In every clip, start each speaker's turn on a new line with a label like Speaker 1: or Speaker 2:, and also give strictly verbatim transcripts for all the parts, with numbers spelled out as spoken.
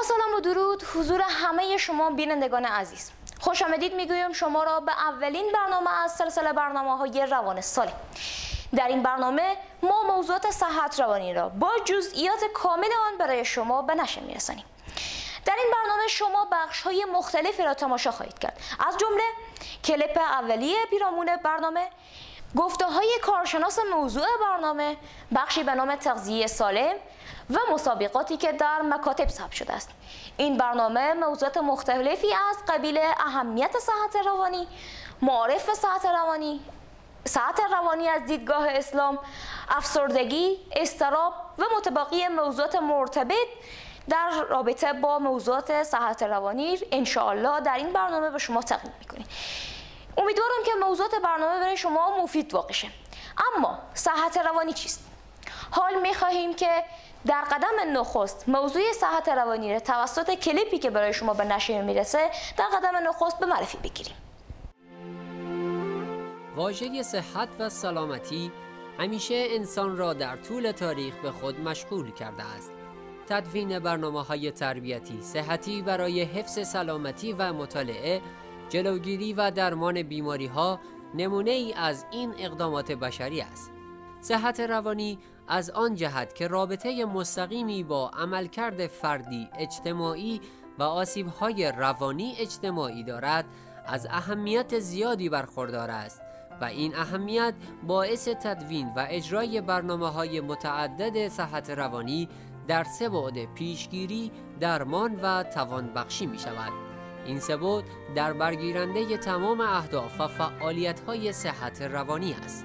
Speaker 1: سلام و درود حضور همه شما بینندگان عزیز. خوش آمدید میگویم شما را به اولین برنامه از سلسله برنامه‌های روان سالم. در این برنامه ما موضوعات صحت روانی را با جزئیات کامل آن برای شما به نشر می‌رسانیم. در این برنامه شما بخش‌های مختلفی را تماشا خواهید کرد، از جمله کلیپ اولیه پیرامون برنامه، گفته‌های کارشناس موضوع برنامه، بخشی به نام تغذیه سالم و مسابقاتی که در مکاتب ثبت شده است. این برنامه موضوعات مختلفی از قبیل اهمیت صحت روانی، معارف صحت روانی، صحت روانی از دیدگاه اسلام، افسردگی، اضطراب و متبقی موضوعات مرتبط در رابطه با موضوعات صحت روانی ان شاء الله در این برنامه به شما تقدیم می‌کنیم. امیدوارم که موضوعات برنامه برای شما مفید واقع شه. اما صحت روانی چیست؟ حال می‌خواهیم که در قدم نخست موضوع صحت روانی را توسط کلیپی که برای شما به نشر میرسه در قدم نخست به معرفی بگیریم.
Speaker 2: واژه صحت و سلامتی همیشه انسان را در طول تاریخ به خود مشغول کرده است. تدوین برنامه‌های تربیتی صحتی برای حفظ سلامتی و مطالعه، جلوگیری و درمان بیماری‌ها نمونه ای از این اقدامات بشری است. صحت روانی از آن جهت که رابطه مستقیمی با عملکرد فردی، اجتماعی و آسیب‌های روانی اجتماعی دارد، از اهمیت زیادی برخوردار است و این اهمیت باعث تدوین و اجرای برنامه‌های متعدد صحت روانی در سه بعد پیشگیری، درمان و توانبخشی می شود. این سه بعد در برگیرنده تمام اهداف و فعالیت‌های صحت روانی است.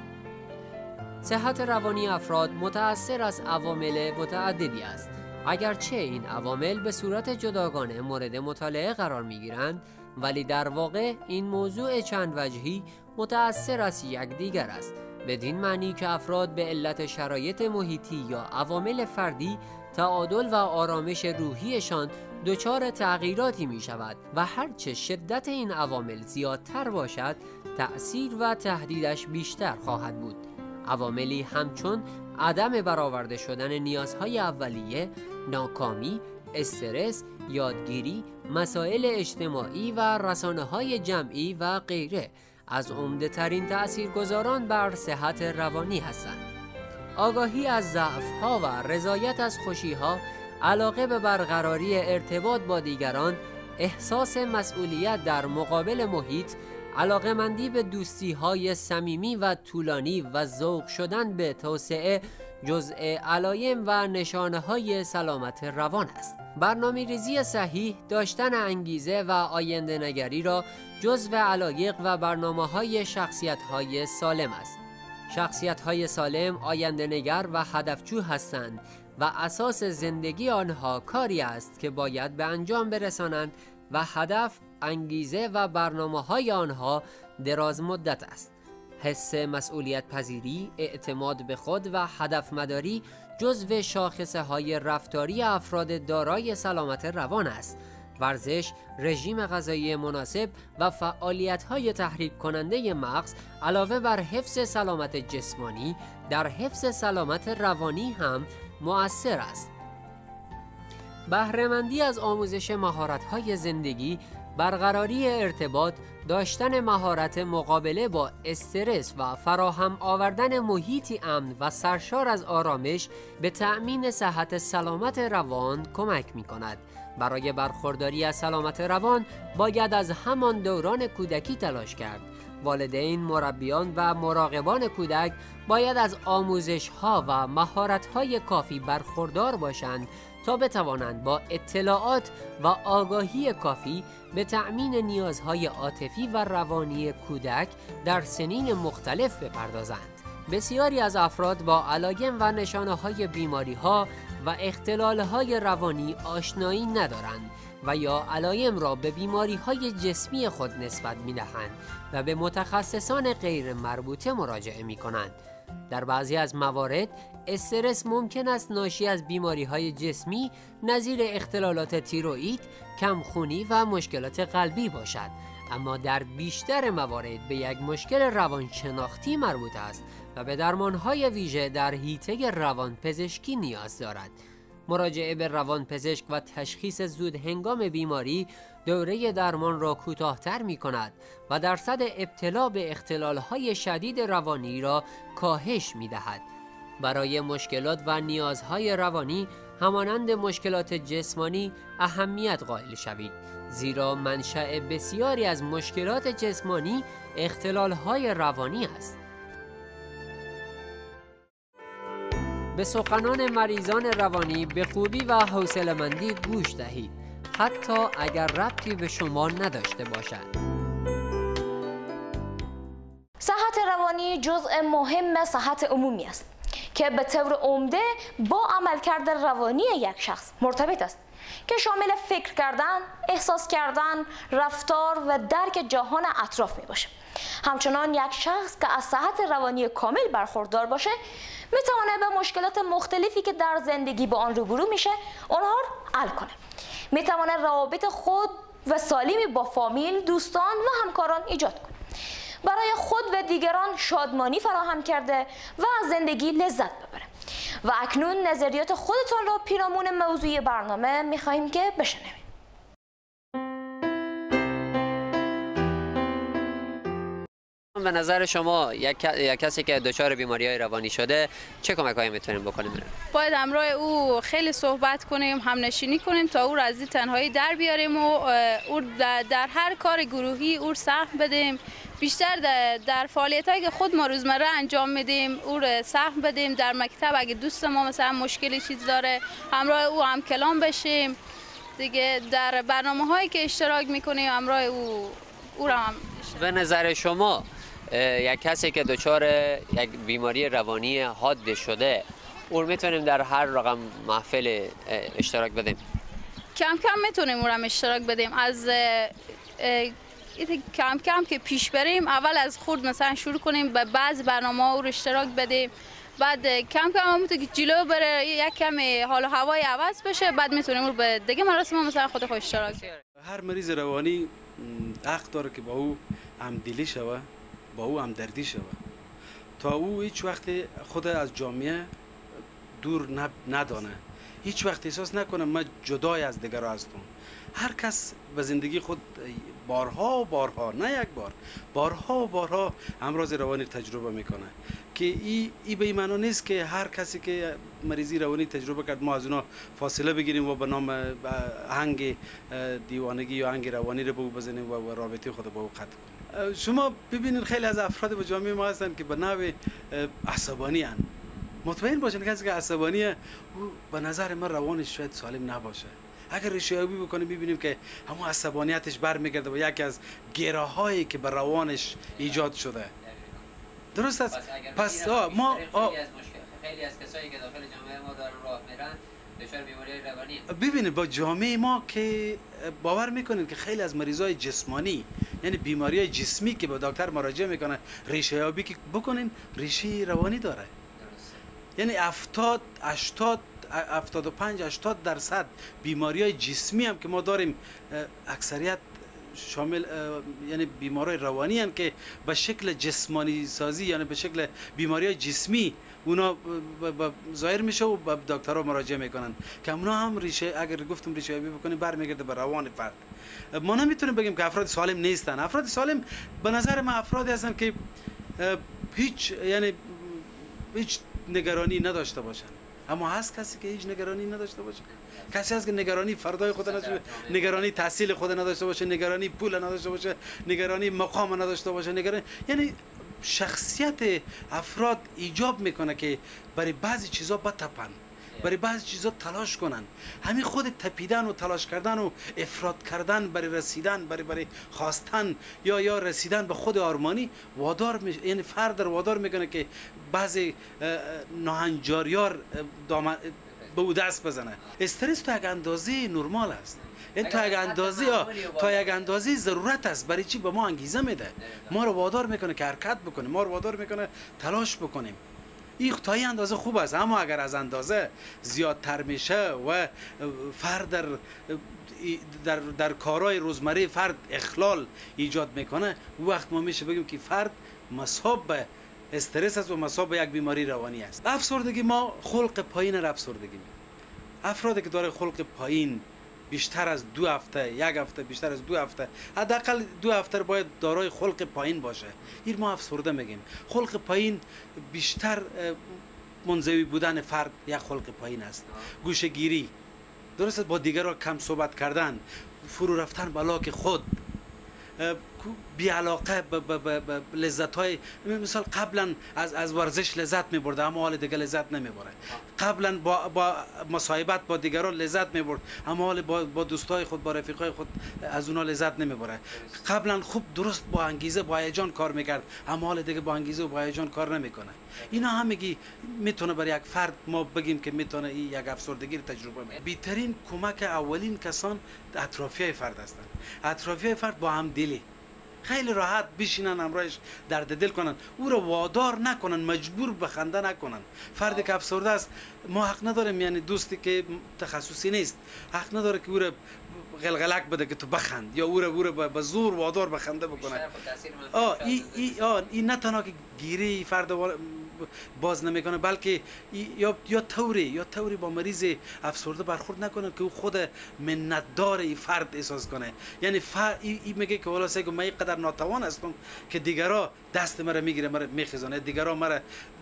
Speaker 2: صحت روانی افراد متأثر از عوامل متعددی است. اگرچه این عوامل به صورت جداگانه مورد مطالعه قرار می‌گیرند، ولی در واقع این موضوع چند وجهی متأثر از یکدیگر است، بدین معنی که افراد به علت شرایط محیطی یا عوامل فردی تعادل و آرامش روحیشان دچار تغییراتی می شود و هرچه شدت این عوامل زیادتر باشد، تأثیر و تهدیدش بیشتر خواهد بود. عواملی همچون عدم برآورده شدن نیازهای اولیه، ناکامی، استرس، یادگیری، مسائل اجتماعی و رسانه‌های جمعی و غیره از عمده‌ترین تأثیرگذاران بر صحت روانی هستند. آگاهی از ضعف‌ها و رضایت از خوشی‌ها، علاقه به برقراری ارتباط با دیگران، احساس مسئولیت در مقابل محیط، علاقه‌مندی به دوستی‌های صمیمی و طولانی و ذوق شدن به توسعه جزء علایم و نشانه‌های سلامت روان است. برنامه‌ریزی صحیح، داشتن انگیزه و آینده نگری را جزء علایق و برنامه‌های شخصیت‌های سالم است. شخصیت‌های سالم آینده نگر و هدفجو هستند و اساس زندگی آنها کاری است که باید به انجام برسانند و هدف، انگیزه و برنامه‌های آنها دراز مدت است. حس مسئولیت پذیری، اعتماد به خود و هدف مداری جزو شاخصه‌های رفتاری افراد دارای سلامت روان است. ورزش، رژیم غذایی مناسب و فعالیت‌های تحریک کننده مغز علاوه بر حفظ سلامت جسمانی، در حفظ سلامت روانی هم مؤثر است. بهره‌مندی از آموزش مهارت‌های زندگی، برقراری ارتباط، داشتن مهارت مقابله با استرس و فراهم آوردن محیطی امن و سرشار از آرامش به تأمین صحت سلامت روان کمک می‌کند. برای برخورداری از سلامت روان باید از همان دوران کودکی تلاش کرد. والدین، مربیان و مراقبان کودک باید از آموزش‌ها و مهارت‌های کافی برخوردار باشند تا بتوانند با اطلاعات و آگاهی کافی به تأمین نیازهای عاطفی و روانی کودک در سنین مختلف بپردازند. بسیاری از افراد با علایم و نشانه‌های بیماری‌ها و اختلال‌های روانی آشنایی ندارند و یا علایم را به بیماری‌های جسمی خود نسبت می‌دهند و به متخصصان غیر مربوطه مراجعه می‌کنند. در بعضی از موارد استرس ممکن است ناشی از بیماری‌های جسمی نظیر اختلالات تیروئید، کمخونی و مشکلات قلبی باشد، اما در بیشتر موارد به یک مشکل روانشناختی مربوط است و به درمان‌های ویژه در حیطه روانپزشکی نیاز دارد. مراجعه به روانپزشک و تشخیص زود هنگام بیماری دوره درمان را کوتاه‌تر می‌کند و درصد ابتلا به اختلال‌های شدید روانی را کاهش می‌دهد. برای مشکلات و نیازهای روانی همانند مشکلات جسمانی اهمیت قائل شوید، زیرا منشأ بسیاری از مشکلات جسمانی اختلال‌های روانی است. به سخنان مریضان روانی به خوبی و حوصله‌مندی گوش دهید، حتی اگر ربطی به شما نداشته باشد.
Speaker 1: صحت روانی جزء مهم صحت عمومی است که به طور عمده با عملکرد روانی یک شخص مرتبط است که شامل فکر کردن، احساس کردن، رفتار و درک جهان اطراف می باشه. همچنان یک شخص که از صحت روانی کامل برخوردار باشه میتونه به مشکلات مختلفی که در زندگی با آن روبرو میشه اونها رو حل کنه. میتونه روابط خود و سالمی با فامیل، دوستان و همکاران ایجاد کنه. برای خود و دیگران شادمانی فراهم کرده و از زندگی لذت ببره. و اکنون نظریات خودتون را پیرامون موضوع برنامه میخواهیم که بشنویم.
Speaker 2: به نظر شما یک, یک کسی که دچار بیماری‌های روانی شده چه کمک‌هایی میتونیم بکنیم؟
Speaker 3: باید همراه او خیلی صحبت کنیم، همنشینی کنیم تا او را از این تنهایی در بیاریم و او در هر کار گروهی او سهم بدیم. بیشتر در, در فعالیت‌هایی که خود ما روزمره انجام میدیم او را سهم بدیم. در مکتب اگه دوست ما مثلا مشکلی چیز داره همراه او هم کلام بشیم. دیگه در برنامه‌هایی که اشتراک میکنیم همراه او او را هم
Speaker 2: به نظر شما یک کسی که دچار یک بیماری روانی حاد شده او میتونیم در هر رقم محفل اشتراک بدیم؟
Speaker 3: کم کم میتونیم او را اشتراک بدیم. از کم کم که پیش بریم اول از خود مثلا شروع کنیم به بعض برنامه او را اشتراک بدیم، بعد کم کم همونطور که جلو بره یک کم حال و هوای عوض بشه بعد میتونیم او به دیگه مراسم مثلا خود خود اشتراک بدیم.
Speaker 4: هر مریض روانی حق داره که با او همدلی شوه، با او همدردی شوه تا او هیچ وقت خود از جامعه دور ندانه، هیچ وقت احساس نکنه من جدای از دیگر هستم. هر کس به زندگی خود بارها و بارها، نه یک بار، بارها و بارها امراض روانی تجربه میکنه که ای, ای به این معنی نیست که هر کسی که مریضی روانی تجربه کرد ما از اونا فاصله بگیریم و به نام هنگ دیوانگی یا هنگ روانی رو به او بزنیم و رابطه خود با او قطع کنیم. شما ببینید خیلی از افراد به جامعه ما هستند که به نوع عصبانی هستند. مطمئن باشین کسی که عصبانیه او به نظر من روانش شاید سالم نباشه. اگر ریشه‌یابی بکنیم ببینیم که همون عصبانیتش برمیگرده به یکی از گره‌هایی که به روانش ایجاد شده. درست است؟ پس ما
Speaker 2: خیلی از کسایی که داخل جامعه ما دارن راه میرن دچار بیماری روانی هستند.
Speaker 4: ببینید با جامعه ما که باور میکنید که خیلی از مریضای جسمانی یعنی بیماری‌های جسمی که به دکتر مراجعه میکنه ریشه‌یابی که بکنین ریشه روانی داره. یعنی هفتاد هشتاد هفتاد و پنج هشتاد درصد بیماری‌های جسمی هم که ما داریم اکثریت شامل یعنی بیماری روانی هستند که به شکل جسمانی سازی یعنی به شکل بیماری‌های جسمی اونا ظاهر میشه و به دکترها مراجعه میکنن که اونا هم ریشه اگر گفتم ریشه یابی بکنیم برمیگرده به روان فرد. ما نمیتونیم بگیم که افراد سالم نیستن. افراد سالم به نظر من افرادی هستن که هیچ یعنی هیچ نگرانی نداشته باشن. اما هست کسی که هیچ نگرانی نداشته باشه؟ کسی هست که نگرانی فردای خود نداشته باشه، نگرانی تحصیل خود نداشته باشه، نگرانی پول نداشته باشه، نگرانی مقام نداشته باشه، نگرانی یعنی شخصیت افراد ایجاب میکنه که برای بعضی چیزا بتپن، برای بعضی چیزا تلاش کنن. همین خود تپیدن و تلاش کردن و افراد کردن برای رسیدن برای برای خواستن یا یا رسیدن به خود آرمانی وادار می... یعنی فرد در وادار میکنه که بعضی ناهنجاریار دامن به او دست بزنه. استرس تا یک اندازه نرمال است. این تا یک اندازه تا یک اندازه ضرورت است. برای چی؟ به ما انگیزه میده، ما رو وادار میکنه که حرکت بکنیم، ما رو وادار میکنه تلاش بکنیم. این تا این اندازه خوب است. اما اگر از اندازه زیادتر میشه و فرد در در, در کارهای روزمره فرد اخلال ایجاد میکنه وقت ما میشه بگیم که فرد مصاب به استرس است و مصاب به یک بیماری روانی است. افسردگی ما خلق پایین را افسردگی میگیم. افرادی که داره خلق پایین بیشتر از دو هفته یک هفته بیشتر از دو هفته حداقل دو هفته باید دارای خلق پایین باشه. این ما افسرده میگیم. خلق پایین بیشتر منزوی بودن فرد یک خلق پایین است. گوشه‌گیری، درست با دیگران کم صحبت کردن، فرو رفتن به لاک خود، بی علاقه به لذت های، مثال قبلا از از ورزش لذت می برده اما حال دیگه لذت نمی بره. قبلا با با مصاحبت با دیگران لذت می برد اما حال با با دوستای خود با رفیقای خود از اونها لذت نمی بره. قبلا خوب درست با انگیزه با هیجان کار میکرد اما حال دیگه با انگیزه و با هیجان کار نمیکنه. اینا همگی میتونه برای یک فرد ما بگیم که میتونه این یک افسردگی رو تجربه کنه. بهترین کمک اولین کسان اطرافیای فرد هستند. اطرافیای فرد با هم دلی خیلی راحت بشینن همراهش درد دل کنن، او رو وادار نکنن، مجبور به خنده نکنن. فردی که افسرده است ما حق نداریم، یعنی دوستی که تخصصی نیست حق نداره که او رو غلغلک بده که تو بخند یا او رو او رو به زور وادار به خنده بکنه. آه این ای آه این نه تنها که گیری فرد باز نمیکنه بلکه یا یا طوری یا طوری با مریض افسرده برخورد نکنه که او خود منتدار این فرد احساس کنه. یعنی فرد ای, ای میگه که والا سگو من اینقدر ناتوان هستم که دیگرا دست مرا میگیره مرا میخزانه، دیگرا مرا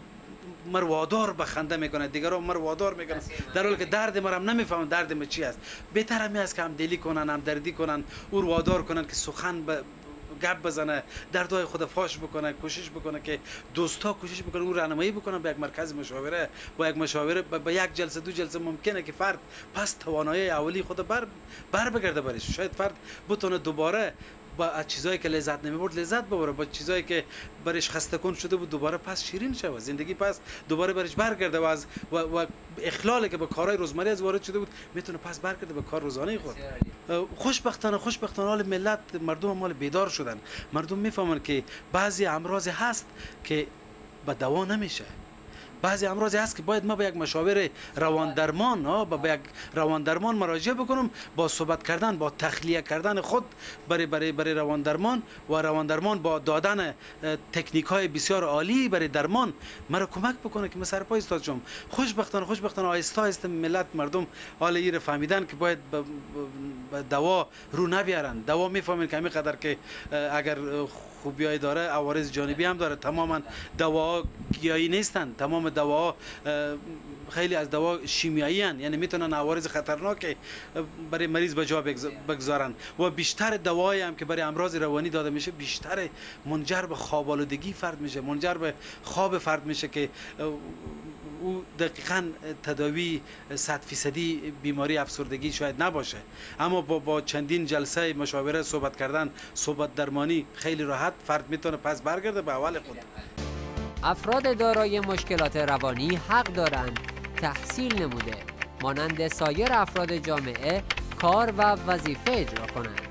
Speaker 4: مر وادار به خنده میکنه، دیگرا مر وادار میکنه در حالی که درد مرا نمیفهمن درد من چی است. بهتر همی است که هم دلی کنن، هم دردی کنن، او وادار کنن که سخن به گپ بزنه، دردهای خود فاش بکنه، کوشش بکنه که دوستا کوشش بکنه او راهنمایی بکنه به یک مرکز مشاوره، با یک مشاوره با یک جلسه دو جلسه ممکنه که فرد پس توانایی اولی خود بر بر بگرده برش. شاید فرد بتونه دوباره با از چیزایی که لذت نمیبرد لذت ببره، با چیزایی که برش خسته کن شده بود دوباره پس شیرین شه، زندگی پس دوباره برش برگرده و از و, و اخلالی که به کارهای روزمره از وارد شده بود میتونه پس برگرده به کار روزانه خود. خوشبختانه خوشبختانه حال ملت مردم مال بیدار شدن، مردم میفهمن که بعضی امراض هست که به دوا نمیشه، بعضی امراض هست که باید ما به یک مشاور روان درمان ها به یک روان درمان مراجعه بکنم، با صحبت کردن با تخلیه کردن خود برای برای برای روان درمان و روان درمان با دادن تکنیک های بسیار عالی برای درمان مرا کمک بکنه که من سر پای استاد شم. خوشبختانه خوشبختانه آهسته آهسته ملت مردم حال این فهمیدن که باید به دوا رو نبیارن. دوا میفهمن که همین قدر که اگر خوبیای داره عوارض جانبی هم داره. تماما دوا گیاهی نیستن، تمام دوا خیلی از دوا شیمیایی هستند، یعنی میتونن عوارض خطرناک برای مریض به جا بگذارن و بیشتر دوایی هم که برای امراض روانی داده میشه بیشتر منجر به خواب آلودگی فرد میشه، منجر به خواب فرد میشه که او دقیقاً تداوی صد فیصدی بیماری افسردگی شاید نباشه، اما با, با چندین جلسه مشاوره صحبت کردن صحبت درمانی خیلی راحت فرد میتونه پس برگرده به اول خود.
Speaker 2: افراد دارای مشکلات روانی حق دارند تحصیل نموده مانند سایر افراد جامعه کار و وظیفه اجرا کنند.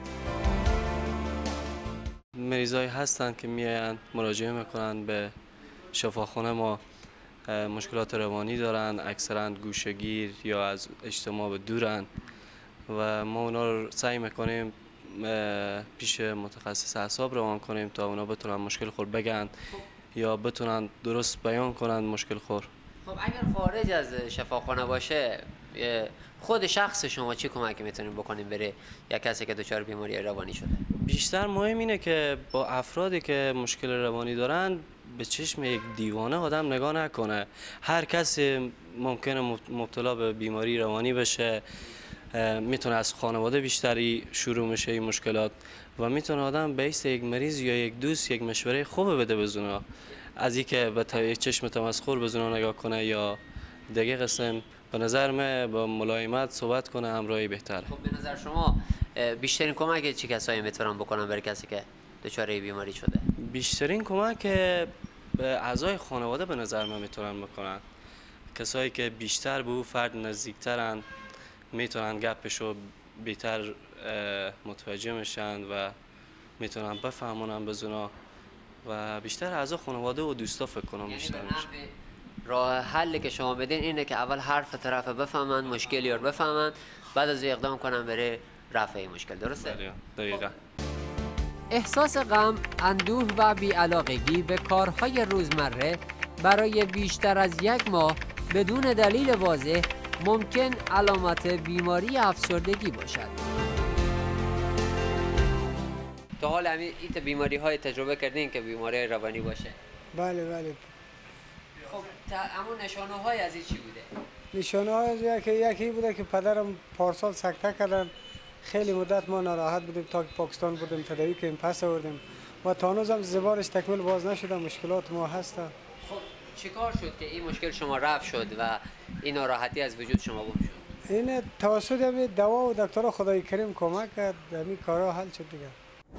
Speaker 5: مریضایی هستند که میاین مراجعه میکنن به شفاخانه ما، مشکلات روانی دارن، اکثرا گوشه‌گیر یا از اجتماع به دورن و ما اونا رو سعی میکنیم پیش متخصص اعصاب روان کنیم تا اونا بتونن مشکل خود بگن یا بتونن درست بیان کنن مشکل خور.
Speaker 2: خب اگر خارج از شفاخانه باشه خود شخص شما چی کمکی میتونیم بکنیم بره یک کسی که دچار بیماری روانی شده؟
Speaker 5: بیشتر مهم اینه که با افرادی که مشکل روانی دارن به چشم یک دیوانه آدم نگاه نکنه. هر کسی ممکنه مبتلا به بیماری روانی بشه، میتونه از خانواده بیشتری شروع میشه این مشکلات و میتونه آدم به ایست یک مریض یا یک دوست یک مشوره خوب بده بزنه از اینکه به چشم تمسخر بزنه نگاه کنه یا دیگه قسم. به نظر من با ملایمت صحبت کنه همراهی بهتره.
Speaker 2: خب به نظر شما بیشترین کمک چه کسایی میتونن بکنن برای کسی که دچار بیماری شده؟
Speaker 5: بیشترین کمک به اعضای خانواده به نظر من میتونن بکنن. کسایی که بیشتر به او فرد نزدیکترن میتونن گپشو بهتر متوجه میشن و میتونن بفهمونن بزنا و بیشتر اعضای خانواده و دوستا فکر کنم بیشتر میشه.
Speaker 2: راه حلی که شما بدین اینه که اول حرف طرف بفهمن، مشکلی رو بفهمن، بعد از اقدام کنن برای رفع این مشکل. درسته؟
Speaker 5: دقیقاً.
Speaker 2: احساس غم، اندوه و بی‌علاقگی به کارهای روزمره برای بیشتر از یک ماه بدون دلیل واضح ممکن علامت بیماری افسردگی باشد. تا حال همین این بیماری های تجربه کردین که بیماری روانی باشه؟
Speaker 6: بله بله.
Speaker 2: خب اما نشانه های از این چی بوده؟
Speaker 6: نشانه های از یکی یکی بوده که پدرم پارسال سکته کردن، خیلی مدت ما ناراحت بودیم تا که پاکستان بودیم تداوی که پس آوردیم و تا هنوز هم زبانش تکمیل باز نشده، مشکلات ما هست.
Speaker 2: خب چیکار شد که این مشکل شما رفع شد و این ناراحتی از وجود شما گم شد؟
Speaker 6: این توسط همین دوا و دکتر خدای کریم کمک کرد، همین کارا حل شد دیگه.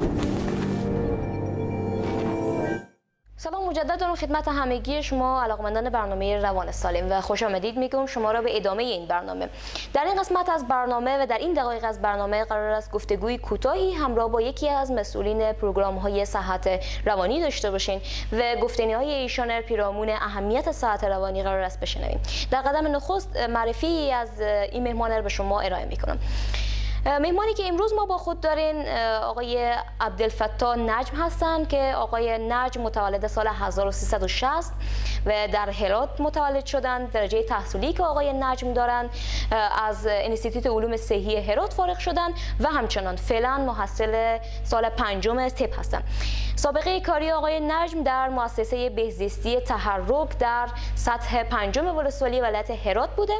Speaker 1: سلام مجدد دارم خدمت همگی شما علاقمندان برنامه روان سالم و خوش آمدید میگم شما را به ادامه این برنامه. در این قسمت از برنامه و در این دقایق از برنامه قرار است گفتگوی کوتاهی همراه با یکی از مسئولین پروگرام های صحت روانی داشته باشین و گفتنی های ایشان در پیرامون اهمیت صحت روانی قرار است بشنویم. در قدم نخست معرفی از این مهمان را به شما ارائه میکنم. مهمانی که امروز ما با خود دارین آقای عبدالفتاح نجم هستند که آقای نجم متولد سال هزار و سیصد و شصت و در هرات متولد شدند. درجه تحصیلی که آقای نجم دارند از انستیتوت علوم صحی هرات فارغ شدند و همچنان فعلا محصل سال پنجم طب هستند. سابقه کاری آقای نجم در مؤسسه بهزیستی تحرک در سطح پنجم ولسوالی ولایت هرات بوده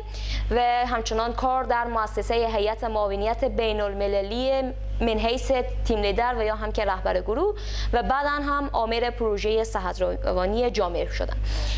Speaker 1: و همچنان کار در مؤسسه هیئت معاونیت بین المللی من حیث تیم لیدر و یا هم که رهبر گروه و بعدا هم عامل پروژه صحت روانی جامعه شدن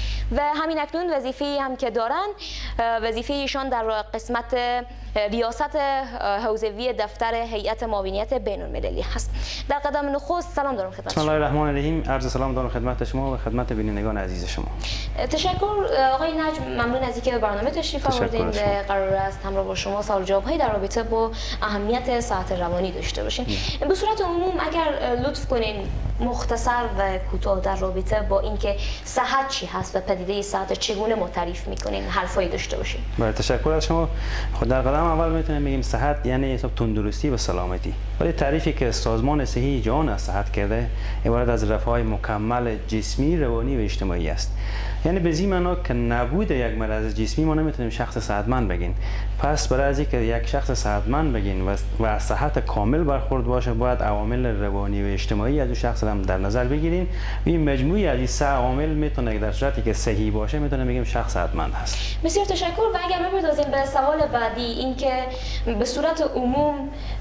Speaker 1: و همین اکنون وظیفه‌ای هم که دارن وظیفه ایشان در قسمت ریاست حوزوی دفتر هیئت معاونیت بین المللی هست. در قدم نخست سلام دارم خدمت
Speaker 7: شما. بسم الله الرحمن الرحیم. عرض سلام دارم خدمت شما و خدمت بینندگان عزیز شما.
Speaker 1: تشکر آقای نجم، ممنون از اینکه به برنامه تشریف آوردین و قرار است همراه با شما سوال جواب هایی در رابطه با اهمیت صحت روانی داشته باشین. به صورت عموم اگر لطف کنین مختصر و کوتاه در رابطه با اینکه صحت چی هست و پدیده صحت چگونه ما تعریف میکنین حرفایی داشته باشین.
Speaker 7: بله تشکر از شما. خود در قدم اول میتونیم بگیم صحت یعنی حساب تندرستی و سلامتی. ولی تعریفی که سازمان صحی جهان از صحت کرده عبارت از رفاه مکمل جسمی، روانی و اجتماعی است. یعنی به این معنا که نبود یک مرض جسمی ما نمیتونیم شخص صحتمند بگیم. پس برای از اینکه یک شخص صحتمند بگیم و و صحت کامل برخورد باشه باید عوامل روانی و اجتماعی از اون شخص هم در نظر بگیریم. این مجموعی از این سه عامل میتونه در صورتی که صحیح باشه میتونه بگیم شخص صحتمند هست.
Speaker 1: بسیار تشکر. و اگر بپردازیم به سوال بعدی اینکه به صورت عموم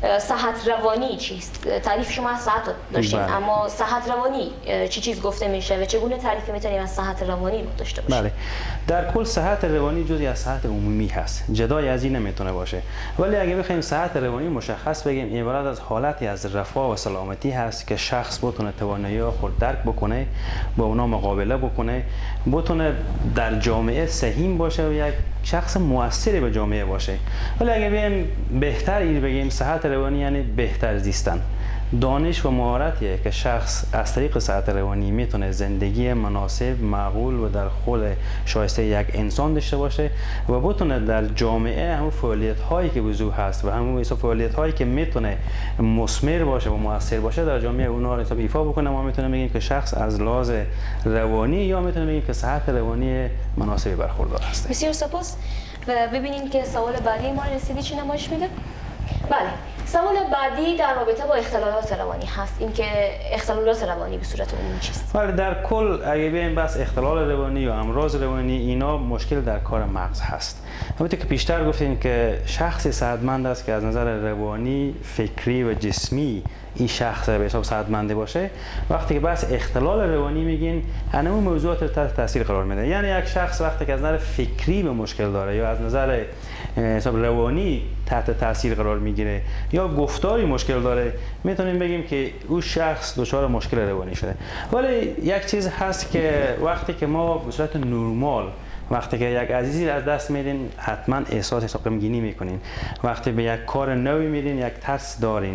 Speaker 1: صحت روانی چیست؟ تعریف شما از صحت داشتین بله. اما صحت روانی چی چیز گفته میشه و چگونه تعریف میتونیم از صحت روانی داشته باشیم؟
Speaker 7: بله در کل صحت روانی جزئی از صحت عمومی هست، جدای از این نمیتونه باشه. ولی اگه بخوایم صحت روانی مشخص بگیم عبارت از حالتی از رفاه و سلامتی هست که شخص بتونه توانایی خود درک بکنه، با اونا مقابله بکنه، بتونه در جامعه سهیم باشه و یک شخص مؤثری به جامعه باشه. ولی اگه بگیم بهتر این بگیم صحت روانی یعنی بهتر زیستن، دانش و مهارتیه که شخص از طریق صحت روانی میتونه زندگی مناسب، معقول و در خود شایسته یک انسان داشته باشه و بتونه در جامعه همون فعالیت هایی که وضوح هست و همون فعالیت هایی که میتونه مثمر باشه و مؤثر باشه در جامعه اونها رو ایفا بکنه. ما میتونیم بگیم که شخص از لحاظ روانی یا میتونیم بگیم که صحت روانی مناسبی برخوردار هست.
Speaker 1: بسیار سپاس. و ببینیم که سوال بعدی ما رسیدی چی نمایش میده؟ بله، سوال بعدی در رابطه با اختلالات روانی هست. اینکه اختلالات روانی به صورت عمومی چیست؟
Speaker 7: بله در کل اگه بگیم بس اختلال روانی یا امراض روانی اینا مشکل در کار مغز هست. همونطور که پیشتر گفتیم که شخصی صحتمند است که از نظر روانی، فکری و جسمی این شخص به حساب صحتمند باشه. وقتی که بس اختلال روانی میگین همون موضوعات تحت تاثیر قرار میده. یعنی یک شخص وقتی که از نظر فکری به مشکل داره یا از نظر حساب روانی تحت تاثیر قرار میگیره یا گفتاری مشکل داره میتونیم بگیم که اون شخص دچار مشکل روانی شده. ولی یک چیز هست که وقتی که ما به صورت نرمال وقتی که یک عزیزی از دست میدین حتما احساس حساب غمگینی میکنین. وقتی به یک کار نوی میرین یک ترس دارین.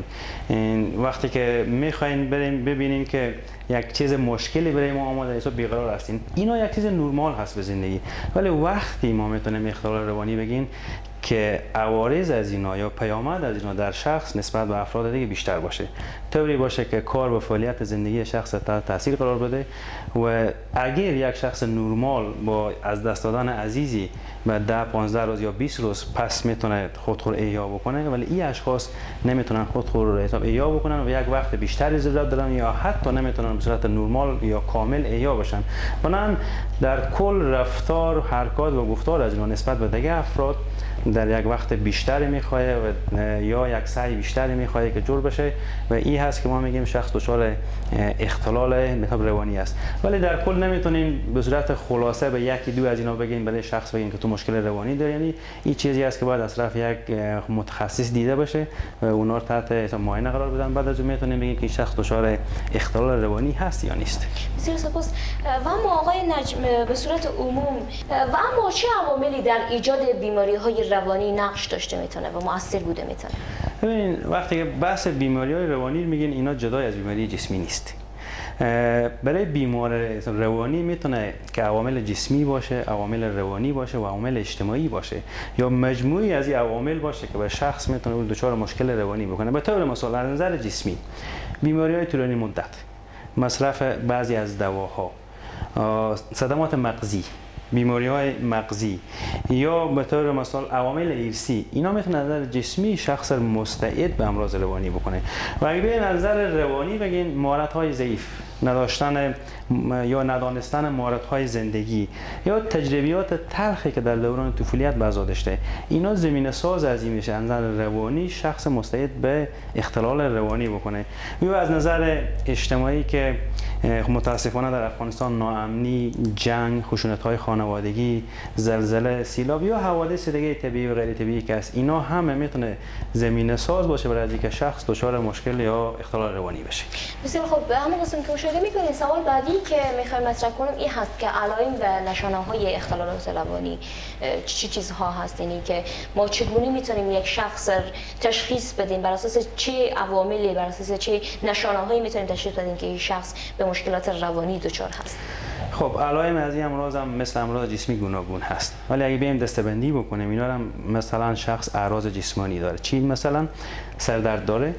Speaker 7: وقتی که میخواین برین ببینین که یک چیز مشکلی برای ما آماده حساب بیقرار هستین، اینا یک چیز نرمال هست به زندگی. ولی وقتی ما میتونیم اختلال روانی بگین که عوارض از اینا یا پیامد از اینا در شخص نسبت به افراد دیگه بیشتر باشه، طوری باشه که کار و فعالیت زندگی شخص تحت تاثیر قرار بده و اگر یک شخص نرمال با از دست دادن عزیزی و ده پانزده روز یا بیست روز پس میتونه خودخور احیا بکنه، ولی این اشخاص نمیتونن خودخور حساب احیا بکنن و یک وقت بیشتری ضرورت دارن یا حتی نمیتونن به صورت نرمال یا کامل احیا بشن. بنابراین در کل رفتار و حرکات و گفتار از اینا نسبت به دیگه افراد در یک وقت بیشتری میخواد و یا یک سعی بیشتری میخواد که جور بشه و این هست که ما میگیم شخص دچار اختلال مطلب روانی است. ولی در کل نمیتونیم به صورت خلاصه به یکی دو از اینا بگیم برای شخص بگیم که تو مشکل روانی داری. یعنی این چیزی است که باید از طرف یک متخصص دیده بشه و اونا رو تحت معاینه قرار بدن، بعد از اون میتونیم بگیم که این شخص دچار اختلال روانی هست یا نیست.
Speaker 1: بسیار سپاس. و اما آقای نجم به صورت عموم و اما چه عواملی در ایجاد بیماری های روانی نقش داشته میتونه و مؤثر بوده میتونه؟
Speaker 7: ببین وقتی که بحث بیماری های روانی میگین اینا جدای از بیماری جسمی نیست. برای بیمار روانی میتونه که عوامل جسمی باشه، عوامل روانی باشه و عوامل اجتماعی باشه یا مجموعی از این عوامل باشه که به شخص میتونه دچار مشکل روانی بکنه. به طور مثال از نظر جسمی بیماری های طولانی مدت، مصرف بعضی از دواها، صدمات مغزی، بیماری های مغزی یا به طور مثال عوامل ارثی، اینا میتونه از نظر جسمی شخص مستعد به امراض روانی بکنه. و اگه به نظر روانی بگین مهارت های ضعیف، نداشتن یا ندانستن مهارت های زندگی یا تجربیات تلخی که در دوران طفولیت بعضا داشته، اینا زمینه ساز از این میشه از نظر روانی شخص مستعد به اختلال روانی بکنه. یا از نظر اجتماعی که متاسفانه در افغانستان ناامنی، جنگ، خشونت‌های خانوادگی، زلزله، سیلاب یا حوادث دیگه طبیعی و غیر طبیعی که است، اینا همه میتونه زمینه ساز باشه برای اینکه شخص دچار مشکل یا اختلال روانی بشه.
Speaker 1: بسیار خوب. به همون قسم که اشاره می‌کنید، سوال بعدی که می‌خوایم مطرح کنیم این هست که علائم و نشانه‌های اختلالات روانی چه چیزها هست؟ یعنی که ما چگونه میتونیم یک شخص تشخیص بدیم، بر اساس چه عواملی، بر اساس چه نشانه‌هایی میتونیم تشخیص بدیم که این شخص به مشکلات روانی دچار هست؟
Speaker 7: خب علائم از این امراض هم مثل امراض جسمی گوناگون هست، ولی اگه بیم دسته‌بندی بکنیم اینا هم مثلا شخص اعراض جسمانی داره. چی مثلا سردرد داره،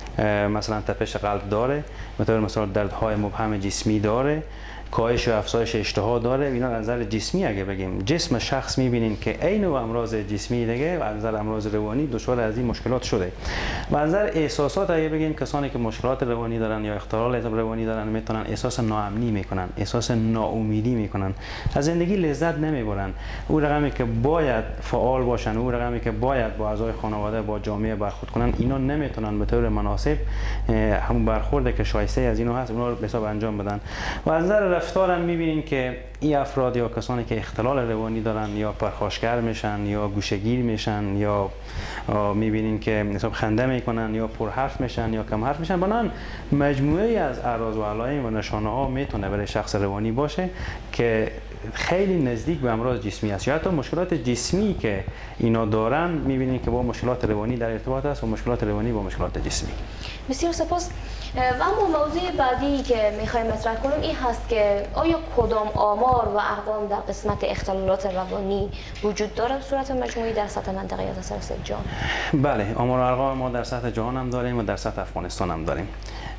Speaker 7: مثلا تپش قلب داره، مثلا مثلا دردهای مبهم جسمی داره، کاهش و افزایش اشتها داره. اینا از نظر جسمی اگه بگیم جسم شخص میبینین که عین و امراض جسمی دیگه و از نظر امراض روانی دچار از این مشکلات شده. و از نظر احساسات اگه بگیم کسانی که مشکلات روانی دارن یا اختلال روانی دارن میتونن احساس ناامنی میکنن، احساس ناامیدی میکنن، از زندگی لذت نمیبرن. اون رقمی که باید فعال باشن، اون رقمی که باید با اعضای خانواده با جامعه برخورد کنن، اینا نمیتونن به طور مناسب همون برخورد که شایسته از اینا هست اونا رو به حساب انجام بدن. و از نظر رفتارم میبینین که این افراد یا کسانی که اختلال روانی دارن یا پرخاشگر میشن یا گوشه‌گیر میشن یا میبینین که حساب خنده میکنن یا پرحرف میشن یا کم حرف میشن. بنابراین مجموعه از اعراض و علائم و نشانه ها میتونه برای شخص روانی باشه که خیلی نزدیک به امراض جسمی است یا حتی مشکلات جسمی که اینا دارن میبینین که با مشکلات روانی در ارتباط است و مشکلات روانی با مشکلات جسمی.
Speaker 1: بسیار سپاس. و اما موضوع بعدی که میخوایم مطرح کنیم این هست که آیا کدام آمار و ارقام در قسمت اختلالات روانی وجود داره به صورت مجموعی در سطح منطقه یا در سطح جهان؟
Speaker 7: بله، آمار و ارقام ما در سطح جهان هم داریم و در سطح افغانستان هم داریم.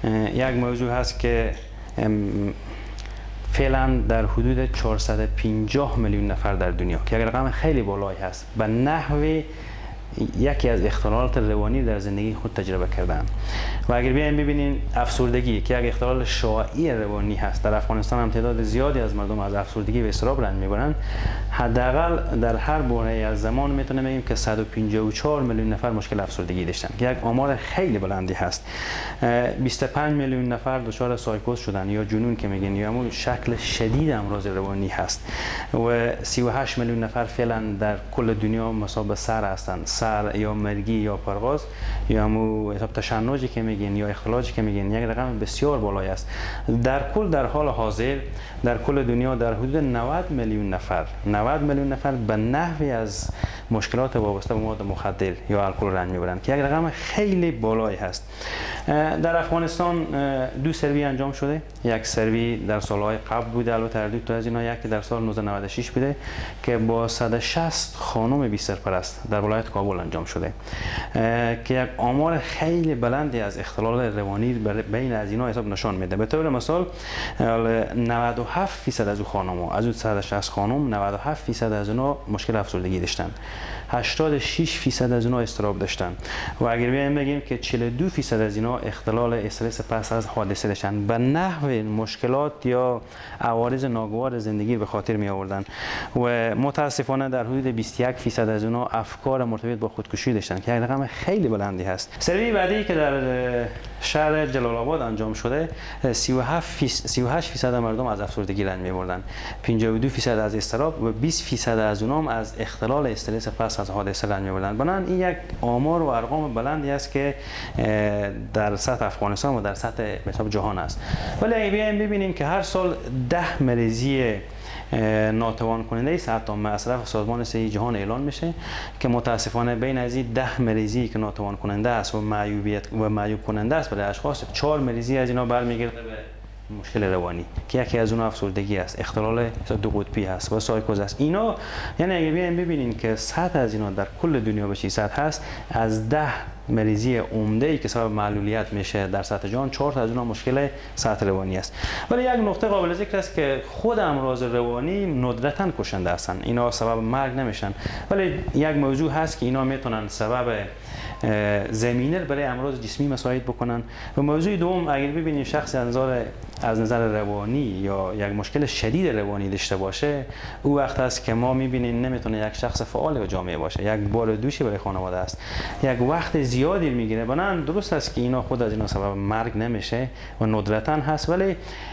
Speaker 7: یک موضوع هست که فعلا در حدود چهارصد و پنجاه میلیون نفر در دنیا که یک رقم خیلی بالایی هست به نحو یکی از اختلالات روانی در زندگی خود تجربه کردن. و اگر بیایم ببینین افسردگی که یک اختلال شایع روانی هست، در افغانستان هم تعداد زیادی از مردم از افسردگی و اضطراب رنج میبرن. حداقل در هر بره از زمان میتونه بگیم که صد و پنجاه و چهار میلیون نفر مشکل افسردگی داشتن که یک آمار خیلی بلندی هست. بیست و پنج میلیون نفر دچار سایکوز شدن یا جنون که میگن یا همون شکل شدید امراض روانی هست و سی و هشت میلیون نفر فعلا در کل دنیا مصاب سر هستند، سر یا مرگی یا پرواز یا همون حساب تشنجی که میگن یا اختلاجی که میگن، یک رقم بسیار بالایی است. در کل در حال حاضر در کل دنیا در حدود نود میلیون نفر نود میلیون نفر به نحوی از مشکلات وابسته به مواد مخدر یا الکل رنج میبرند که یک رقم خیلی بالایی هست. در افغانستان دو سروی انجام شده، یک سروی در سالهای قبل بوده، البته در دو تا از اینا، یکی در سال نوزده نود و شش بوده که با صد و شصت خانم بی سرپرست در ولایت کابل انجام شده که یک آمار خیلی بلندی از اختلال روانی بین از اینا حساب نشان میده. به طور مثال نود و هفت درصد از اون خانم‌ها، از اون صد و شصت خانم، نود و هفت درصد از اونها مشکل افسردگی داشتن، هشتاد و شش درصد از اونها اضطراب داشتن و اگر بیایم بگیم که چهل و دو درصد از اینا اختلال استرس پس از حادثه داشتن، به نحو مشکلات یا عوارض ناگوار زندگی به خاطر می آوردن و متاسفانه در حدود بیست و یک درصد از اونها افکار مرتبط با خودکشی داشتن که یک رقم خیلی بلندی هست. سروی بعدی که در شهر جلال آباد انجام شده، سی و هشت درصد مردم از افسردگی رنج می‌بردن، پنجاه و دو درصد از اضطراب و بیست درصد از اونها از اختلال استرس پس از حادثه رنج می‌بردن. بنابراین این یک آمار و ارقام بلندی است که در سطح افغانستان و در سطح مثلا جهان است. ولی اگه بیایم ببینیم که هر سال ده مریضی ناتوان کننده صحت تا مصرف سازمان صحی جهان اعلان میشه که متاسفانه بین از این ده مریضی که ناتوان کننده است و معیوبیت و معیوب کننده است برای اشخاص، چهار مریضی از اینا برمیگرده به مشکل روانی که یکی از اون افسردگی است، اختلال دو قطبی است و سایکوز است. اینا یعنی اگه بیایم ببینیم که سطح از اینا در کل دنیا به چی سطح هست، از ده مریضی عمده ای که سبب معلولیت میشه در سطح جهان، چهار تا از اونها مشکل سطح روانی است. ولی یک نکته قابل ذکر است که خود امراض روانی ندرتاً کشنده هستند، اینا سبب مرگ نمیشن، ولی یک موضوع هست که اینا میتونن سبب زمینه برای امراض جسمی مساعد بکنن. و موضوع دوم، اگر ببینیم شخص از نظر از نظر روانی یا یک مشکل شدید روانی داشته باشه، او وقت است که ما میبینیم نمیتونه یک شخص فعال به جامعه باشه، یک بار دوشی برای خانواده است، یک وقت زیادی میگیره. بنابراین درست است که اینا خود از اینا سبب مرگ نمیشه و ندرتاً هست، ولی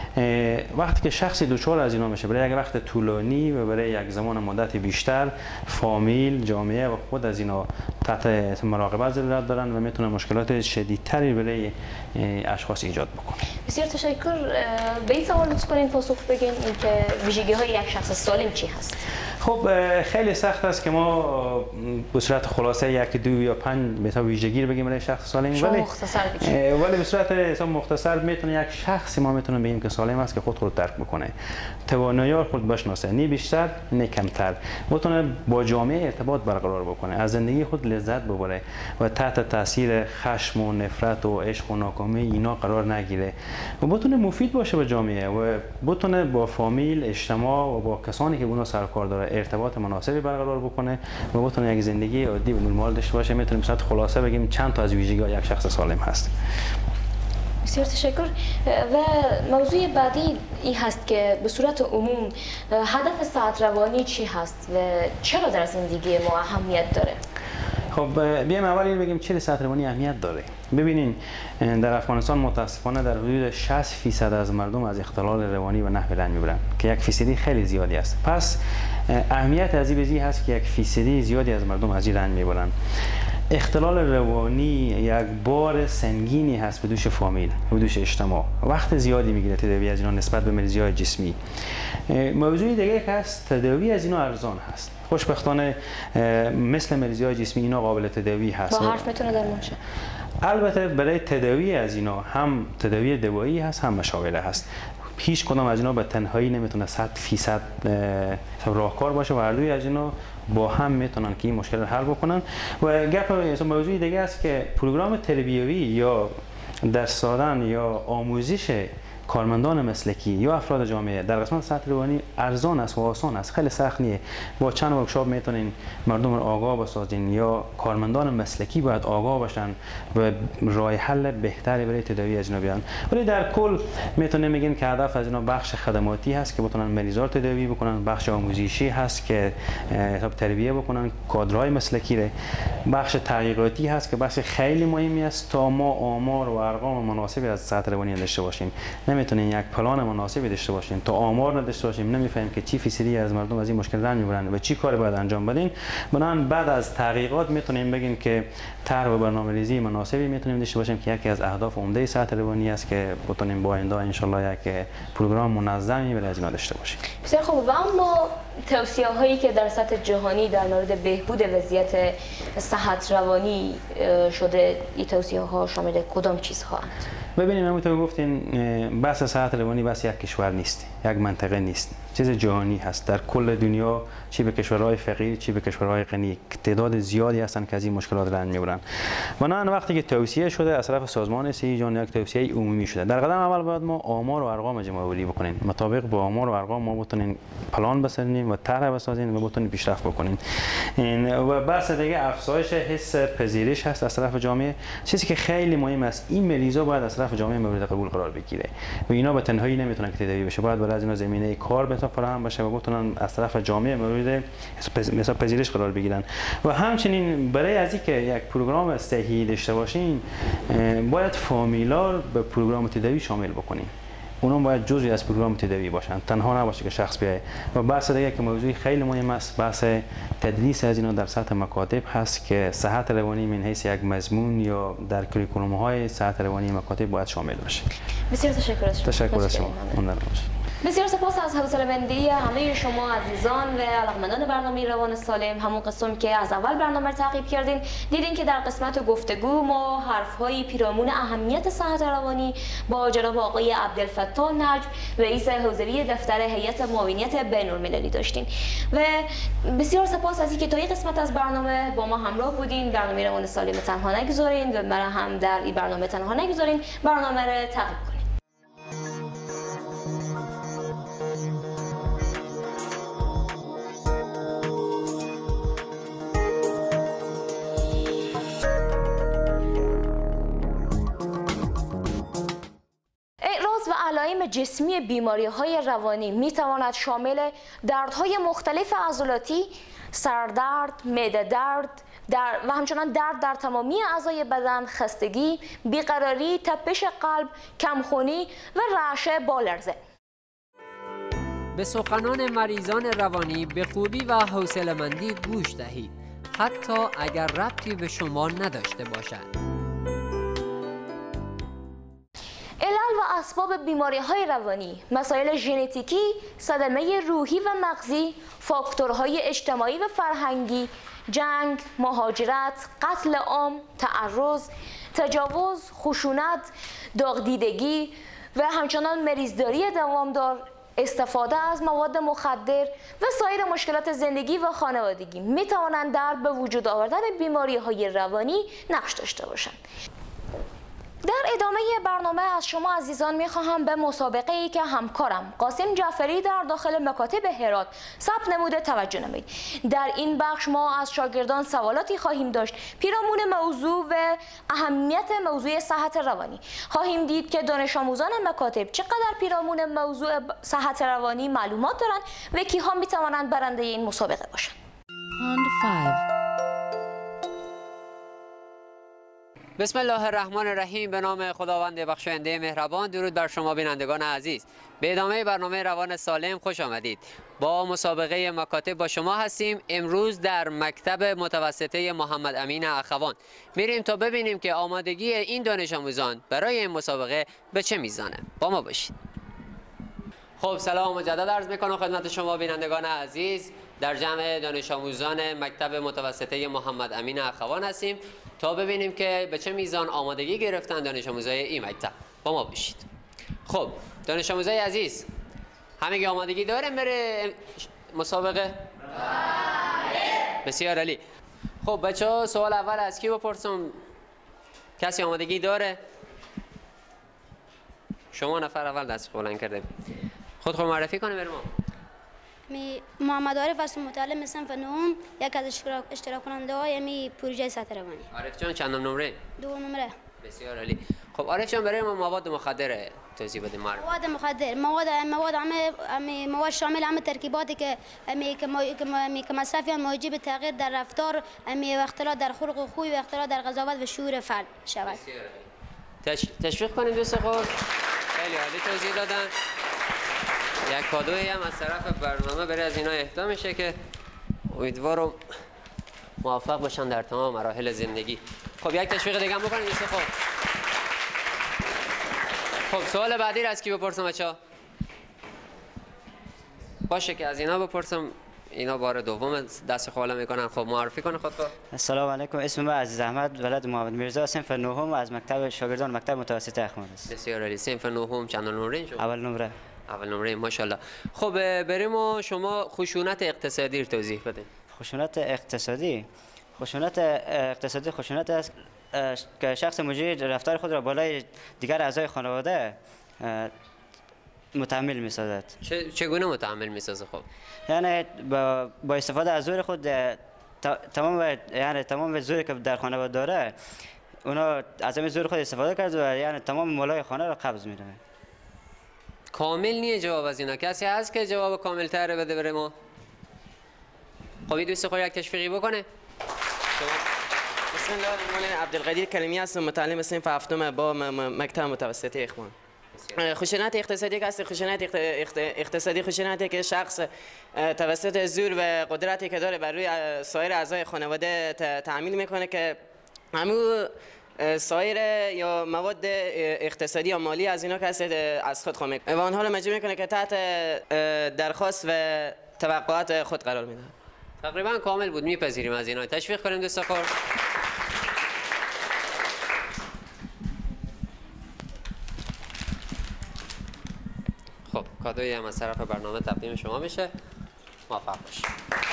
Speaker 7: وقتی که شخصی دچار از اینا میشه برای یک وقت طولانی و برای یک زمان مدت بیشتر، فامیل، جامعه و خود از اینا تحت مراقبت ضرورت دارن و میتونه مشکلات شدیدتری برای اشخاص ایجاد بکنه.
Speaker 1: بسیار تشکر. به این سوال لطف کنین پاسخ بگین اینکه ویژگی های یک شخص سالم چی هست؟
Speaker 7: خب خیلی سخت است که ما به صورت خلاصه یک دو یا پنج مثلا ویژگی رو بگیم برای شخص سالم، ولی
Speaker 1: مختصر بگیم.
Speaker 7: ولی به صورت مختصر میتونه یک شخصی ما میتونیم بگیم که سالم است که خود خود درک بکنه، توانایی خود بشناسه، نی بیشتر نی کمتر، بتونه با جامعه ارتباط برقرار بکنه، از زندگی خود لذت ببره و تحت تاثیر خشم و نفرت و عشق و ناکامی اینا قرار نگیره و بتونه مفید باشه به جامعه و بتونه با فامیل، اجتماع و با کسانی که اونا سر کار داره ارتباط مناسبی برقرار بکنه و بتونه یک زندگی عادی و نرمال داشته باشه. میتونیم مثلا خلاصه بگیم چند تا از ویژگی‌های یک شخص سالم هست.
Speaker 1: بسیار تشکر. و موضوع بعدی این هست که به صورت عموم هدف صحت روانی چی هست و چرا در زندگی ما اهمیت داره؟
Speaker 7: خب بیایم اول این بگیم چرا صحت روانی اهمیت داره. ببینین در افغانستان متاسفانه در حدود شصت درصد از مردم از اختلال روانی و نحو رنج میبرن که یک فیصدی خیلی زیادی است. پس اهمیت از این بزی هست که یک فیصدی زیادی از مردم از این رنج میبرن. اختلال روانی یک بار سنگینی هست به دوش فامیل، به دوش اجتماع، وقت زیادی میگیره تداوی از اینا نسبت به مریضی‌های جسمی. موضوع دیگه که هست، تداوی از اینا ارزان هست. خوشبختانه مثل مریضی‌های جسمی اینا قابل تداوی هست.
Speaker 1: با حرف میتونه درمان شه.
Speaker 7: البته برای تداوی از اینا هم تداوی دوایی هست، هم مشاوره هست. هیچ کدام از اینا به تنهایی نمیتونه صد فیصد راهکار باشه و هر دوی از اینا با هم میتونن که این مشکل رو حل بکنن. و گپ موضوع دیگه است که پروگرام تربیوی یا درس دادن یا آموزش کارمندان مسلکی یا افراد جامعه در قسمت صحت روانی ارزان است و آسان است، خیلی سخت نیه. با چند ورکشاپ میتونین مردم رو آگاه بسازین یا کارمندان مسلکی باید آگاه باشن و راه حل بهتری برای تداوی از اینا بیان. ولی در کل میتونیم بگیم که هدف از اینا بخش خدماتی هست که بتونن مریضا رو تداوی بکنن، بخش آموزشی هست که حساب تربیه بکنن کادرهای مسلکی رو، بخش تحقیقاتی هست که بخش خیلی مهمی است تا ما آمار و ارقام مناسبی از صحت روانی داشته باشیم. نمیتونین یک پلان مناسبی داشته باشین تا آمار نداشته باشیم، نمیفهمیم که چی فیصدی از مردم از این مشکل رنج میبرن و چی کاری باید انجام بدین. بنابراین بعد از تحقیقات میتونیم بگیم که طرح و برنامه‌ریزی مناسبی میتونیم داشته باشیم که یکی از اهداف عمده صحت روانی است که بتونیم با آینده ان شاء الله یک پروگرام منظمی برای از اینا داشته باشیم.
Speaker 1: بسیار خوب. و اما توصیه هایی که در سطح جهانی در مورد بهبود وضعیت صحت روانی شده، این توصیه ها شامل کدام چیزها اند؟
Speaker 7: ببینیم همونطور گفتین بحث صحت روانی بس یک کشور نیست، یک منطقه نیست، چیز جهانی هست. در کل دنیا چی به کشورهای فقیر چی به کشورهای غنی تعداد زیادی هستند که از این مشکلات رنج میبرند. بنابراین وقتی که توصیه شده از طرف سازمان صحی جهانی یک توصیه عمومی شده، در قدم اول باید ما آمار و ارقام جمع‌آوری بکنیم، مطابق با آمار و ارقام ما بتونیم پلان بسازیم و طرح بسازیم و بتونیم پیشرفت بکنیم. و بحث دیگه افزایش حس پذیرش هست از طرف جامعه، چیزی که خیلی مهم است. این مریضا باید از طرف جامعه مورد قبول قرار بگیره و اینا به تنهایی نمیتونن که تداوی بشه، باید برای از اینا زمینه کار بهتر فراهم بشه و بتونن از طرف جامعه مورد حساب پذیرش قرار بگیرن. و همچنین برای از اینکه یک پروگرام صحی داشته باشیم باید فامیلا به پروگرام تداوی شامل بکنیم، اونا باید جزئی از پروگرام تداوی باشن، تنها نباشه که شخص بیاید. و بحث دیگه که موضوعی خیلی مهم است بحث تدریس از اینا در سطح مکاتب هست که صحت روانی من حیث یک مضمون یا در کریکولوم های صحت روانی مکاتب باید شامل بشه.
Speaker 1: بسیار تشکر از شما.
Speaker 7: تشکر از شما.
Speaker 1: بسیار سپاس از حوصله‌مندی همه شما عزیزان و علاقمندان برنامه روان سالم. همون قسم که از اول برنامه رو تعقیب کردین دیدین که در قسمت گفتگو ما حرف‌های پیرامون اهمیت صحت روانی با جناب آقای عبدالفتاح نجم رئیس حوزوی دفتر هیئت معاونیت بین‌المللی داشتین و بسیار سپاس از اینکه تا این قسمت از برنامه با ما همراه بودین. برنامه روان سالم تنها نگذارین و برای هم در این برنامه تنها نگذارین، برنامه رو تعقیب کنین. علائم جسمی بیماری‌های روانی می‌تواند شامل دردهای مختلف عضلاتی، سردرد، معده درد در و همچنان درد در تمامی اعضای بدن، خستگی، بیقراری، تپش قلب، کمخونی و رعشه با لرزه.
Speaker 2: به سخنان مریضان روانی به خوبی و حوصله‌مندی گوش دهید، حتی اگر ربطی به شما نداشته باشد.
Speaker 1: علل و اسباب بیماری‌های روانی، مسائل ژنتیکی، صدمه روحی و مغزی، فاکتورهای اجتماعی و فرهنگی، جنگ، مهاجرت، قتل عام، تعرض، تجاوز، خشونت، داغدیدگی و همچنان مریضداری دوامدار، استفاده از مواد مخدر و سایر مشکلات زندگی و خانوادگی می توانند در به وجود آوردن بیماری‌های روانی نقش داشته باشند. در ادامه برنامه از شما عزیزان میخواهم به مسابقه ای که همکارم قاسم جعفری در داخل مکاتب هرات ثبت نموده توجه نمایید. در این بخش ما از شاگردان سوالاتی خواهیم داشت پیرامون موضوع و اهمیت موضوع صحت روانی. خواهیم دید که دانش آموزان مکاتب چقدر پیرامون موضوع صحت روانی معلومات دارند و کیها میتوانند برنده این مسابقه باشند.
Speaker 2: بسم الله الرحمن الرحیم. به نام خداوند بخشاینده مهربان. درود بر شما بینندگان عزیز. به ادامه برنامه روان سالم خوش آمدید. با مسابقه مکاتب با شما هستیم. امروز در مکتب متوسطه محمد امین اخوان میریم تا ببینیم که آمادگی این دانش آموزان برای این مسابقه به چه میزانه. با ما باشید. خب سلام مجدد عرض میکنم خدمت شما بینندگان عزیز. در جمع دانش آموزان مکتب متوسطه محمد امین اخوان هستیم تا ببینیم که به چه میزان آمادگی گرفتن دانش آموزای این مکتب. با ما باشید. خب دانش آموزای عزیز همگی آمادگی داریم بره مسابقه؟ بله. بسیار عالی. خب بچه‌ها سوال اول از کی بپرسم؟ کسی آمادگی داره؟ شما نفر اول دست بلند کرده. خود خود معرفی کنه بریم.
Speaker 8: می محمد عارف هستم، متعلم صنف نهم، یک از اشتراک کننده های می پروژه صحت روانی.
Speaker 2: عارف جان چند نمره؟
Speaker 8: دو نمره.
Speaker 2: بسیار عالی. خب عارف جان برای ما مواد مخدر توضیح بده.
Speaker 8: مواد مخدر مواد مواد همه مواد شامل همه ترکیباتی که می که مصرف آن موجب تغییر در رفتار، می اختلال در خلق و خوی و اختلال در قضاوت و شعور فرد شود.
Speaker 2: بسیار عالی. تشویق کنید دوست خود. خیلی عالی توضیح دادن. یک کادویی هم از طرف برنامه برای از اینا اهدا میشه که امیدوارم موفق باشن در تمام مراحل زندگی. خب یک تشویق دیگه هم بکنید دوست خود. خب سوال بعدی را از کی بپرسم بچه‌ها؟ باشه که از اینا بپرسم اینا بار دوم دست خواله میکنن. خب معرفی کنه خودتو.
Speaker 9: السلام علیکم، اسم من عزیز احمد ولد محمد میرزا، صنف نهم از مکتب شاگردان مکتب متوسطه اخماد است.
Speaker 2: بسیار عالی. صنف نهم چند نمره شما؟
Speaker 9: اول نمره.
Speaker 2: اول نمره ماشاءالله. خب بریم و شما خشونت اقتصادی رو توضیح بده.
Speaker 9: خشونت اقتصادی خشونت اقتصادی خشونت است که شخص مجری رفتار خود را بالای دیگر اعضای خانواده متحمل می‌سازد.
Speaker 2: چه چگونه متحمل می‌سازه؟ خب
Speaker 9: یعنی با, با استفاده از زور خود تمام یعنی تمام زوری که در خانواده داره اونا از همین زور خود استفاده کرد و یعنی تمام مالای خانه را قبض می‌کنه.
Speaker 2: کامل نیه جواب از اینا. کسی هست که جواب کامل تر بده بره ما؟ خب این دوست خود یک تشویقی بکنه.
Speaker 10: بسم الله الرحمن الرحیم. عبدالقدیر کلمی هستم، متعلم صنف هفتم با مکتب متوسطه اخوان. خشونت اقتصادی که است، خشونت اقتصادی خشونتی که شخص توسط زور و قدرتی که داره بر روی سایر اعضای خانواده تعمیل میکنه که همون سایر یا مواد اقتصادی یا مالی از اینا که است از خود خواهد میکنه و آنها رو مجبور میکنه که تحت درخواست و توقعات خود قرار میده.
Speaker 2: تقریبا کامل بود، میپذیریم از اینا. تشویق کنیم دوستا خور. خب کادویی هم از طرف برنامه تقدیم شما میشه. موفق باشید.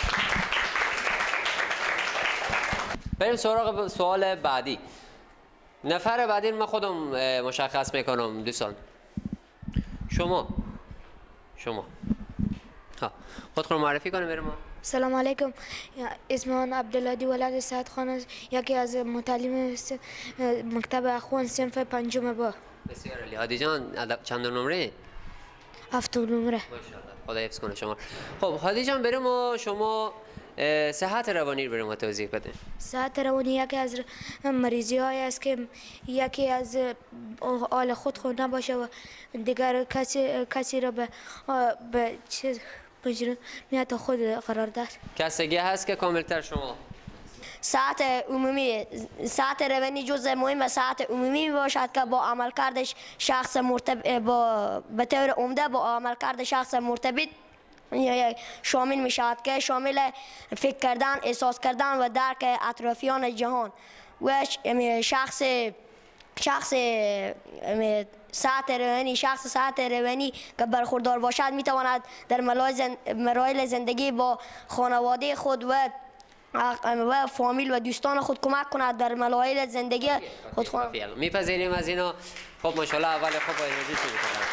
Speaker 2: بریم سراغ سوال بعدی. نفر بعدی من خودم مشخص میکنم دوستان. شما شما ها خود رو معرفی کنیم بریم ما.
Speaker 11: سلام علیکم، اسم من عبدالهادی ولد سعد خان است، یکی از متعلم مکتب اخوان صنف پنجم با.
Speaker 2: بسیار عالی. هادی جان چند نمره؟
Speaker 11: هفتم نمره.
Speaker 2: ماشاءالله، خدا حفظ کنه شما. خب هادی جان بریم و شما صحت روانی رو بریم و توضیح بده. صحت
Speaker 11: روانی یکی از مریضی های است که یکی از حال خود خود نباشه و دیگر کسی کسی را به به چیز مجرم میاد تا خود قرار داد.
Speaker 2: کسگی هست که کاملتر شما؟
Speaker 12: صحت عمومی صحت روانی جزء مهم صحت عمومی باشد که با عملکردش شخص مرتبط با به طور عمده با عملکرد شخص مرتبط شامل می شود که شامل فکر کردن، احساس کردن و درک اطرافیان جهان و شخص شخص ساعت روانی شخص ساعت روانی که برخوردار باشد می تواند در مراحل زندگی با خانواده خود و و فامیل و دوستان خود کمک کند در مراحل زندگی خود.
Speaker 2: میپذیریم از اینا. خب ماشاءالله اول خوب با انرژی شروع کنید.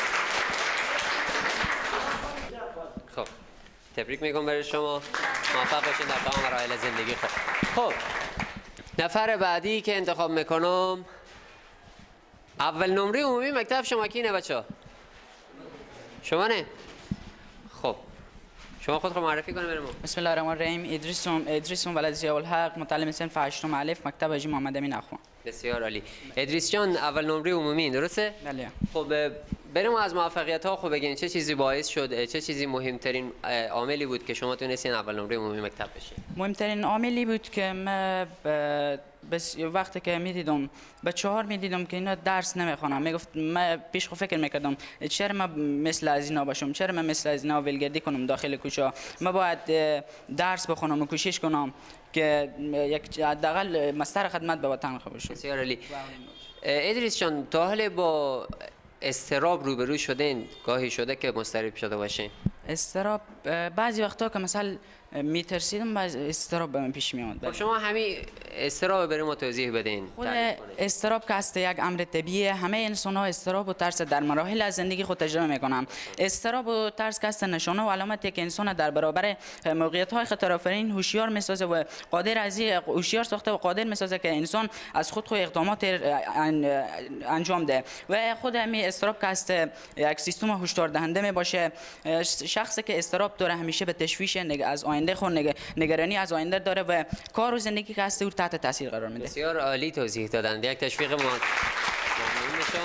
Speaker 2: خب تبریک میگم برای شما، موفق باشین در تمام مراحل زندگی. خب خب نفر بعدی که انتخاب میکنم اول نمره عمومی مکتب شما کینه بچه؟ شما نه؟ خب شما خود رو معرفی کنید بریم.
Speaker 13: بسم الله الرحمن الرحیم. ادریسم ادریسم ولد ضیاء الحق، متعلم صنف هشتم الف مکتب حاجی محمد امین اخوان.
Speaker 2: بسیار عالی. ادریس جان اول نمره عمومی درسته؟
Speaker 13: بله.
Speaker 2: خب بریم از موفقیت ها خب بگین چه چیزی باعث شد، چه چیزی مهمترین عاملی بود که شما تونستین اول نمره عمومی مکتب بشین؟
Speaker 13: مهمترین عاملی بود که من بس وقتی که میدیدم بچه ها میدیدم که اینا درس نمیخوانم، میگفت من پیش خود فکر میکردم چرا من مثل از اینا باشم، چرا من مثل از اینا ولگردی کنم داخل کوچه، من باید درس بخونم و کوشش کنم که یک حداقل مستر خدمت به وطن خود باشم.
Speaker 2: بسیار عالی. ادریس جان تا حالا با استراب روبرو شدین؟ گاهی شده که مضطرب شده باشین؟
Speaker 13: استراب بعضی وقتا که مثلا میترسیدم باز استراب به من پیش میاد.
Speaker 2: خب شما همین استراب برای ما توضیح بدین.
Speaker 13: خود استراب که است یک امر طبیعیه، همه انسان ها استراب و ترس در مراحل از زندگی خود تجربه میکنن. استراب و ترس که است نشانه و علامتی که انسان در برابر موقعیت های خطر آفرین هوشیار میسازه و قادر از هوشیار ساخته و قادر میسازه که انسان از خود خود اقدامات انجام ده و خود همین استراب که است یک سیستم هشدار دهنده می باشه. شخصی که استراب داره همیشه به تشویش از آینده خود نگرانی از آینده داره و کار و زندگی که هست او تحت تاثیر قرار میده.
Speaker 2: بسیار عالی توضیح دادند. یک تشویق ممنون میشم.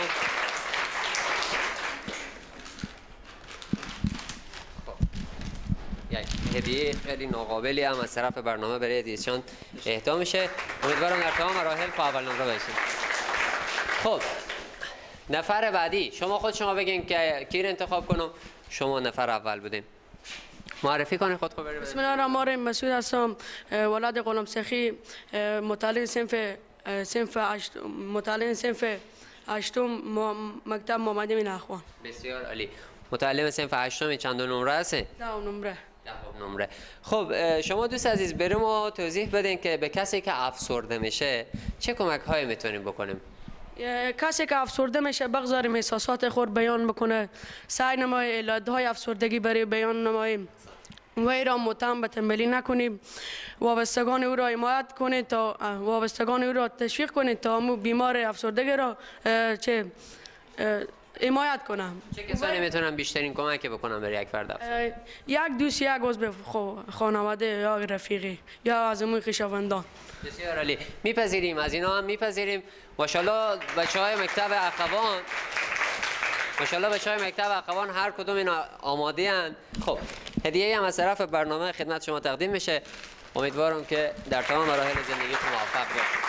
Speaker 2: یک هدیه خیلی ناقابلی هم از طرف برنامه برای ادیسیان اهدا میشه. امیدوارم در تمام مراحل با اول نمره باشید. خب نفر بعدی شما خود شما بگین که کی رو انتخاب کنم. شما نفر اول بودین. معرفی کنید خود خود.
Speaker 14: بسم الله الرحمن الرحیم. مسعود هستم، ولد غلام سخی، مطالع صنف صنف هشت مطالع صنف هشتم مکتب محمد امین اخوان.
Speaker 2: بسیار عالی. متعلم صنف هشتم چند نمره هستی؟
Speaker 14: ده نمره.
Speaker 2: ده نمره. خب شما دوست عزیز بریم و توضیح بدین که به کسی که افسرده میشه چه کمک هایی میتونیم بکنیم؟
Speaker 14: کسی که افسرده میشه بگذاریم احساسات خود بیان بکنه، سعی نمای علتهای افسردگی برای بیان نماییم، وی را متهم به تنبلی نکنیم، وابستگان او را حمایت کنید تا وابستگان او را تشویق کنید تا همون بیمار افسردگی را چه حمایت کنم.
Speaker 2: چه کسانی میتونن بیشترین کمک بکنن برای یک فرد افسرده؟
Speaker 14: یک دوست، یک عضو خانواده یا رفیقی یا از اموی خویشاوندان.
Speaker 2: بسیار عالی. میپذیریم، از اینا هم میپذیریم. ماشاءالله بچهای مکتب اخوان ماشاءالله بچهای مکتب اخوان هر کدوم اینا آماده اند. خب هدیه‌ای هم از طرف برنامه خدمت شما تقدیم میشه. امیدوارم که در تمام مراحل زندگیتون موفق باشید.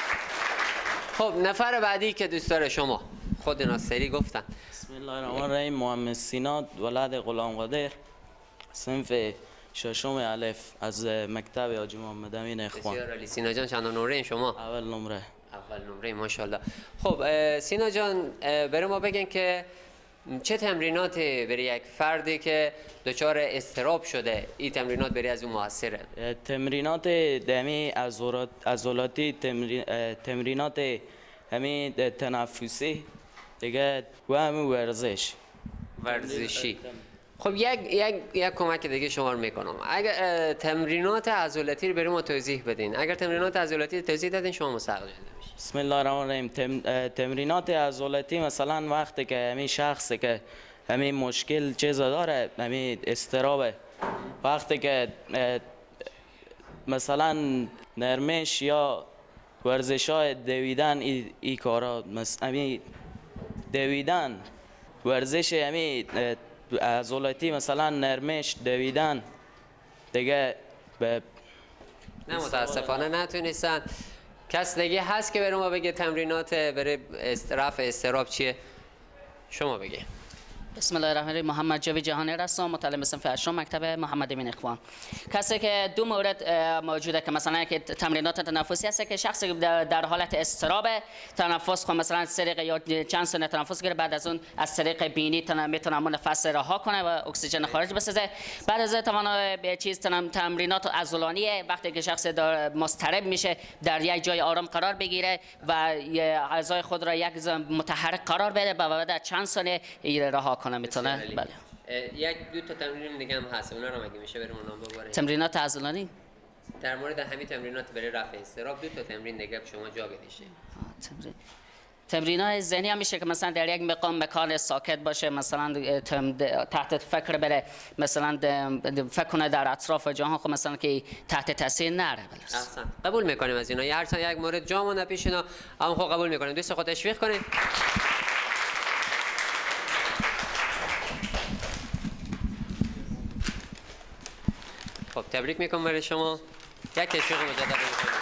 Speaker 2: خب نفر بعدی که دوست داره شما خود ناصری گفتن.
Speaker 15: بسم الله الرحمن الرحیم. محمد سینا، ولد غلام قادر، صنف ششم الف از مکتب حاجی محمد امین اخوان.
Speaker 2: بسیار عالی. سینا جان چند نمره این شما؟
Speaker 15: اول نمره.
Speaker 2: اول نمره ماشاءالله. خب سینا جان برای ما بگین که چه تمریناتی برای یک فردی که دچار اضطراب شده این تمرینات برای از اون موثره؟
Speaker 15: تمرینات دمی عضلاتی، تمرینات همین تنفسی دیگه و همین ورزش
Speaker 2: ورزشی. خب یک یک یک کمک دیگه شما رو میکنم. اگر تمرینات عضلاتی رو بریم توضیح بدین. اگر تمرینات عضلاتی توضیح دادین شما مستقل میشید.
Speaker 15: بسم الله الرحمن الرحیم. تم، تمرینات عضلاتی مثلا وقتی که همین شخصی که همین مشکل چیزا داره، همین استرابه، وقتی که مثلا نرمش یا ورزش های دویدن ای, ای کارا، مثلا دویدن، ورزش همین عضلاتی مثلا نرمش، دویدن دیگه به
Speaker 2: نه متاسفانه نتونستن. کس دیگه هست که برای ما بگه تمرینات برای رفع اضطراب چیه؟ شما بگه.
Speaker 16: بسم الله الرحمن الرحیم. محمد جاوید جهانی هستم، متعلم صنف هشتم مکتب محمد امین اخوان. کسی که دو مورد موجوده که مثلا که تمرینات تنفسی هست که شخصی در حالت اضطراب تنفس خود مثلا طریق یا چند ثانیه تنفس گیره، بعد از اون از طریق بینی میتونه همون نفس رها کنه و اکسیژن خارج بسازه. بعد از تمام به چیز تمرینات عضلانی وقتی که شخص مضطرب میشه در یک جای آرام قرار بگیره و اعضای خود را یک متحرک قرار بده و بعد چند ثانیه رها کنه میتونه. بله.
Speaker 2: یک دو تا تمرین دیگه هم هست، اونا رو مگه میشه بریم اونام ببریم؟
Speaker 16: تمرینات عضلانی
Speaker 2: در مورد همین تمرینات برای رفع اضطراب دو تا تمرین دیگه شما جا بدیشه.
Speaker 16: تمرین تمرینات ذهنی هم میشه که مثلا در یک مقام مکان ساکت باشه، مثلا تحت فکر بره، مثلا فکر کنه در اطراف جهان، خب مثلا که تحت تاثیر نره.
Speaker 2: احسن. قبول میکنیم از اینا. هر تا یک مورد جا مونده پیش اینا، اما خب قبول میکنیم. دوست خود تشویق کنید. خب تبریک میکنم برای شما. یک تشویق مجدد میکنم.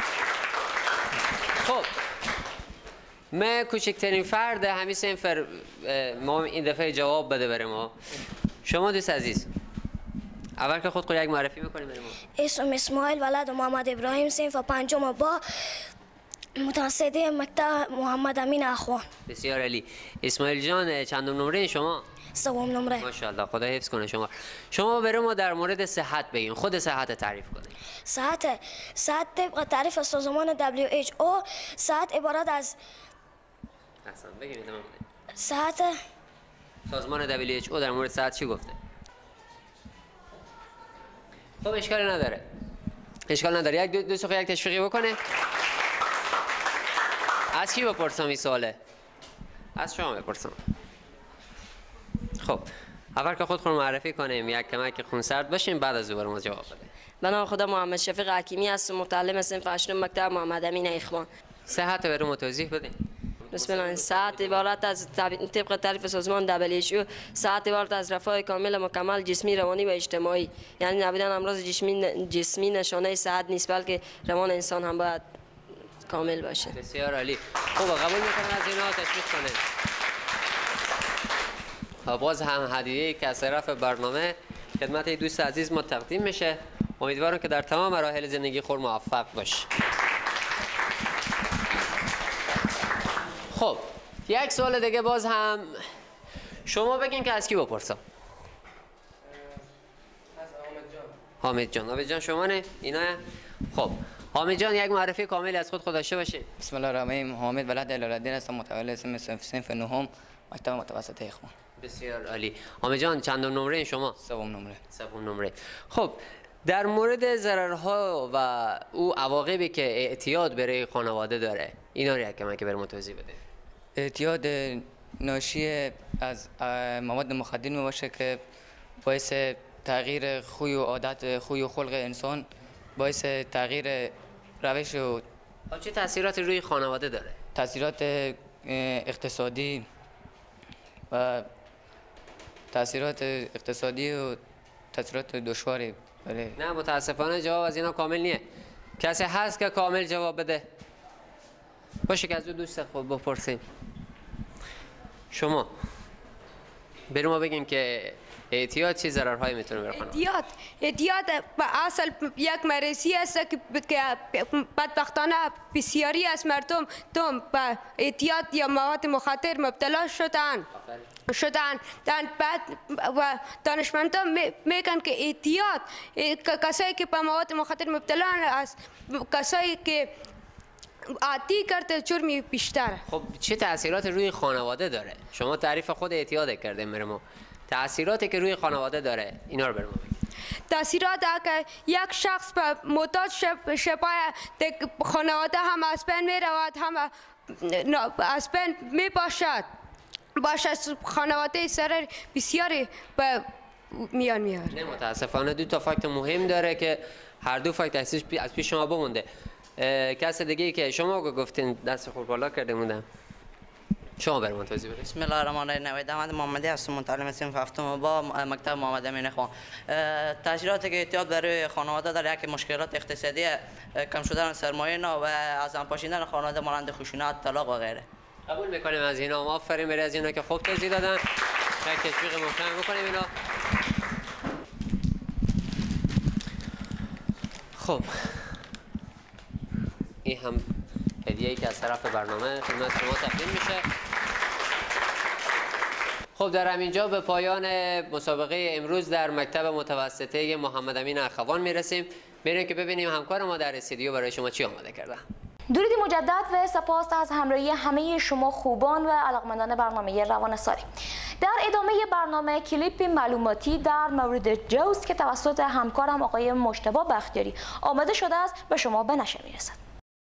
Speaker 2: خب من کوچکترین فرد همین صنف ما این دفعه جواب بده برای ما. شما دوست عزیز اول که خود خود یک معرفی میکنیم برای ما.
Speaker 17: اسم اسماعیل، ولد محمد ابراهیم، صنف پنجم با متوسطه مکتب محمد امین اخوان.
Speaker 2: بسیار عالی. اسماعیل جان چندم نمره شما؟
Speaker 17: سوم نمره.
Speaker 2: ماشاءالله، خدا حفظ کنه شما. شما برای ما در مورد صحت بگین. خود صحت تعریف کنید.
Speaker 17: صحت صحت طبق تعریف سازمان دبلیو اچ او صحت عبارت از
Speaker 2: احسن بگید ادامه بدید.
Speaker 17: صحت
Speaker 2: سازمان دبلیو اچ او در مورد صحت چی گفته؟ خب اشکالی نداره. اشکال نداره. یک دو, دو سوخه یک تشویقی بکنه. از کی بپرسم این سواله؟ از شما بپرسم. خب اول که خود خود معرفی کنیم، یک کمک خونسرد باشیم، بعد از دوباره ما جواب بده.
Speaker 18: من نام خودم محمد شفیق حکیمی هستم، متعلم صنف هشتم مکتب محمد امین اخوان.
Speaker 2: صحت برای ما توضیح بدین.
Speaker 18: بسم الله. صحت عبارت از طبق تعریف سازمان دبلیو اچ او صحت عبارت از رفاه کامل مکمل جسمی، روانی و اجتماعی. یعنی نبودن امراض جسمی جسمی نشانه صحت نیست، بلکه روان انسان هم باید کامل باشه.
Speaker 2: بسیار عالی. خب قبول میکنم از اینا تشویق کنید. باز هم هدیه که از طرف برنامه خدمت دوست عزیز ما تقدیم میشه. امیدوارم که در تمام مراحل زندگی خود موفق باشی. خب یک سوال دیگه باز هم شما بگین که از کی بپرسم؟ حامد جان. حامد جان شما نه؟ اینا؟ خب حامد جان یک معرفی کامل از خود خود داشته باشید.
Speaker 19: بسم الله الرحمن الرحیم. حامد ولد جلال‌الدین هستم، متولد صنف صنف نهم مکتب متوسط اخوان.
Speaker 2: بسیار عالی. حامد جان چندم نمره شما؟
Speaker 19: سوم نمره.
Speaker 2: سوم نمره. خب در مورد ضررها و او عواقبی که اعتیاد برای خانواده داره اینا رو یک کمی که برام توضیح بده.
Speaker 19: اعتیاد ناشی از مواد مخدر می باشه که باعث تغییر خوی و عادت خوی و خلق انسان، باعث تغییر روش و
Speaker 2: چه تاثیراتی روی خانواده داره؟
Speaker 19: تاثیرات اقتصادی و تاثیرات اقتصادی و تاثیرات دشواری.
Speaker 2: نه متاسفانه جواب از اینا کامل نیه. کسی هست که کامل جواب بده؟ باشه که از اون دوست خود بپرسیم. شما برای ما بگین که اعتیاد چه ضررهایی میتونه بر خانواده؟
Speaker 20: اعتیاد اعتیاد به اصل یک مرضی است که بدبختانه بسیاری از مردم تم به اعتیاد یا مواد مخدر مبتلا شدن شدن بعد و دانشمندان میگن که اعتیاد کسایی که به مواد مخدر مبتلا است، کسایی که عادی کرده جرمی بیشتر.
Speaker 2: خب چه تاثیرات روی خانواده داره؟ شما تعریف خود اعتیاد کردیم برای ما. تاثیراتی که روی خانواده داره اینا رو برای ما بگید.
Speaker 20: تاثیرات که یک شخص به معتاد شبه خانواده هم از بین می رود، هم از بین می باشد، باشد خانواده سر بسیاری به میان میاره.
Speaker 2: نه متاسفانه دو تا فاکت مهم داره که هر دو فاکت از پیش شما بمونده. کس دیگه ای که شما گفتین دست خود بالا کرده موندم، شما برای من توضیح بدید.
Speaker 21: بسم الله الرحمن الرحیم. نوید احمد محمدی هستم، متعلم صنف هفتم با مکتب محمد امین اخوان. تاثیراتی که اعتیاد برای خانواده داره یک مشکلات اقتصادی، کم شدن سرمایه و از هم پاشیدن خانواده مانند خشونت، طلاق و غیره.
Speaker 2: قبول میکنیم از اینا. ما آفرین برای از اینا که خوب توضیح دادن. یک تشویق محکم بکنیم اینا. خب این هم هدیه‌ای که از طرف برنامه خدمت شما تقدیم میشه. خب در همینجا به پایان مسابقه امروز در مکتب متوسطه محمد امین اخوان میرسیم. بریم که ببینیم همکار ما در استودیو برای شما چی آماده کردن.
Speaker 1: درودی مجدد و سپاس از همراهی همه شما خوبان و علاقمندان برنامه روان سالی. در ادامه برنامه کلیپ معلوماتی در مورد جوز که توسط همکارم آقای مجتبی بختیاری آماده شده است به شما به نشر میرسد.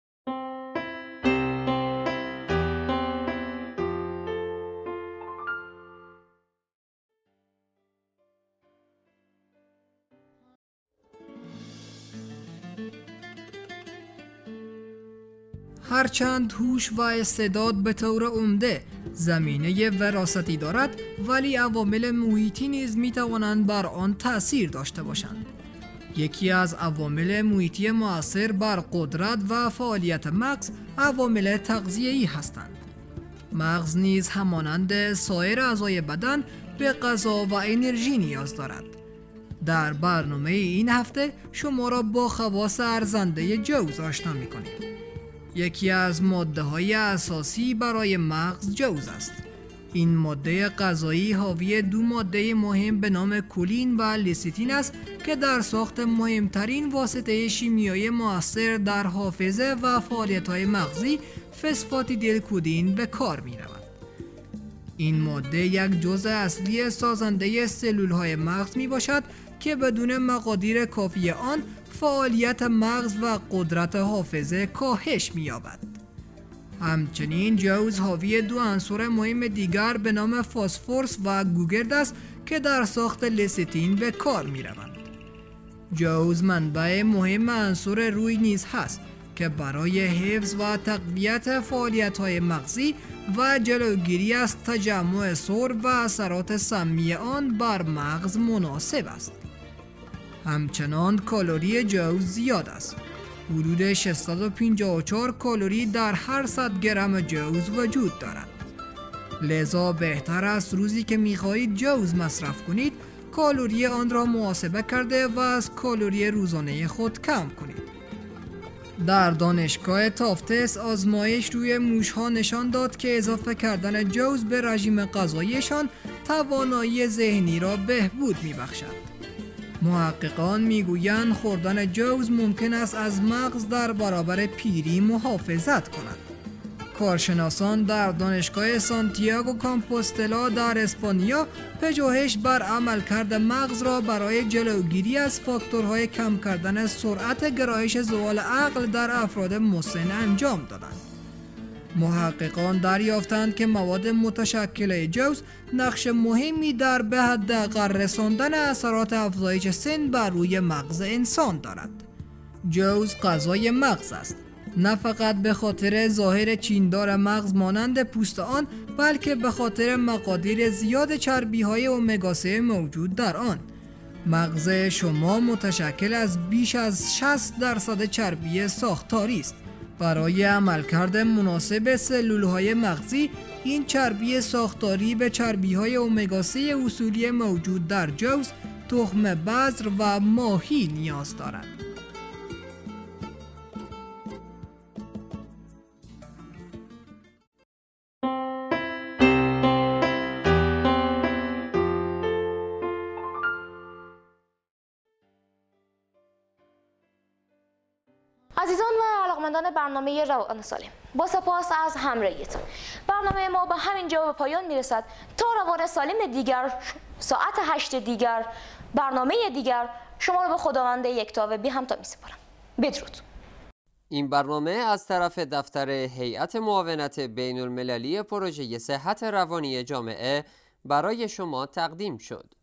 Speaker 22: هرچند هوش و استعداد به طور عمده زمینه وراثتی دارد، ولی عوامل محیطی نیز می توانند بر آن تأثیر داشته باشند. یکی از عوامل محیطی مؤثر بر قدرت و فعالیت مغز عوامل تغذیه‌ای هستند. مغز نیز همانند سایر اعضای بدن به غذا و انرژی نیاز دارد. در برنامه این هفته شما را با خواص ارزنده جوز آشنا می‌کنیم. یکی از ماده‌های اساسی برای مغز جوز است. این ماده غذایی حاوی دو ماده مهم به نام کولین و لیسیتین است که در ساخت مهمترین واسطه شیمیایی مؤثر در حافظه و فعالیت‌های مغزی فسفاتیدیل کودین به کار می‌رود. این ماده یک جزء اصلی سازنده سلول‌های مغز میباشد که بدون مقادیر کافی آن فعالیت مغز و قدرت حافظه کاهش می‌یابد. همچنین جوز حاوی دو عنصر مهم دیگر به نام فسفرس و گوگرد است که در ساخت لیسیتین به کار می‌روند. جوز منبع مهم عنصر روی نیز هست که برای حفظ و تقویت فعالیت‌های مغزی و جلوگیری از تجمع سر و اثرات سمی آن بر مغز مناسب است. همچنان کالری جوز زیاد است. حدود ششصد و پنجاه و چهار کالری در هر صد گرم جوز وجود دارد. لذا بهتر است روزی که می‌خواهید جوز مصرف کنید کالری آن را محاسبه کرده و از کالری روزانه خود کم کنید. در دانشگاه تافتس آزمایش روی موشها نشان داد که اضافه کردن جوز به رژیم غذاییشان توانایی ذهنی را بهبود می‌بخشد. محققان میگویند خوردن جوز ممکن است از مغز در برابر پیری محافظت کند. کارشناسان در دانشگاه سانتیاگو کامپوستلا در اسپانیا پژوهش بر عملکرد مغز را برای جلوگیری از فاکتورهای کم کردن سرعت گرایش زوال عقل در افراد مسن انجام دادند. محققان دریافتند که مواد متشکل جوز نقش مهمی در به حداقل رساندن اثرات افزایش سن بر روی مغز انسان دارد. جوز غذای مغز است، نه فقط به خاطر ظاهر چیندار مغز مانند پوست آن، بلکه به خاطر مقادیر زیاد چربی‌های امگا سه موجود در آن. مغز شما متشکل از بیش از شصت درصد چربی ساختاری است. برای عملکرد مناسب سلول‌های مغزی، این چربی ساختاری به چربی‌های امگا سه اصولی موجود در جوز، تخم بذر و ماهی نیاز دارد.
Speaker 1: عزیزان و علاقمندان برنامه روان سالم، با سپاس از همراهیتان. برنامه ما به همین جا به پایان میرسد. تا روان سالم دیگر، ساعت هشت دیگر، برنامه دیگر، شما رو به خداوند یکتا و بی همتا میسپارم. بدرود.
Speaker 2: این برنامه از طرف دفتر هیئت معاونت بین المللی پروژه صحت روانی جامعه برای شما تقدیم شد.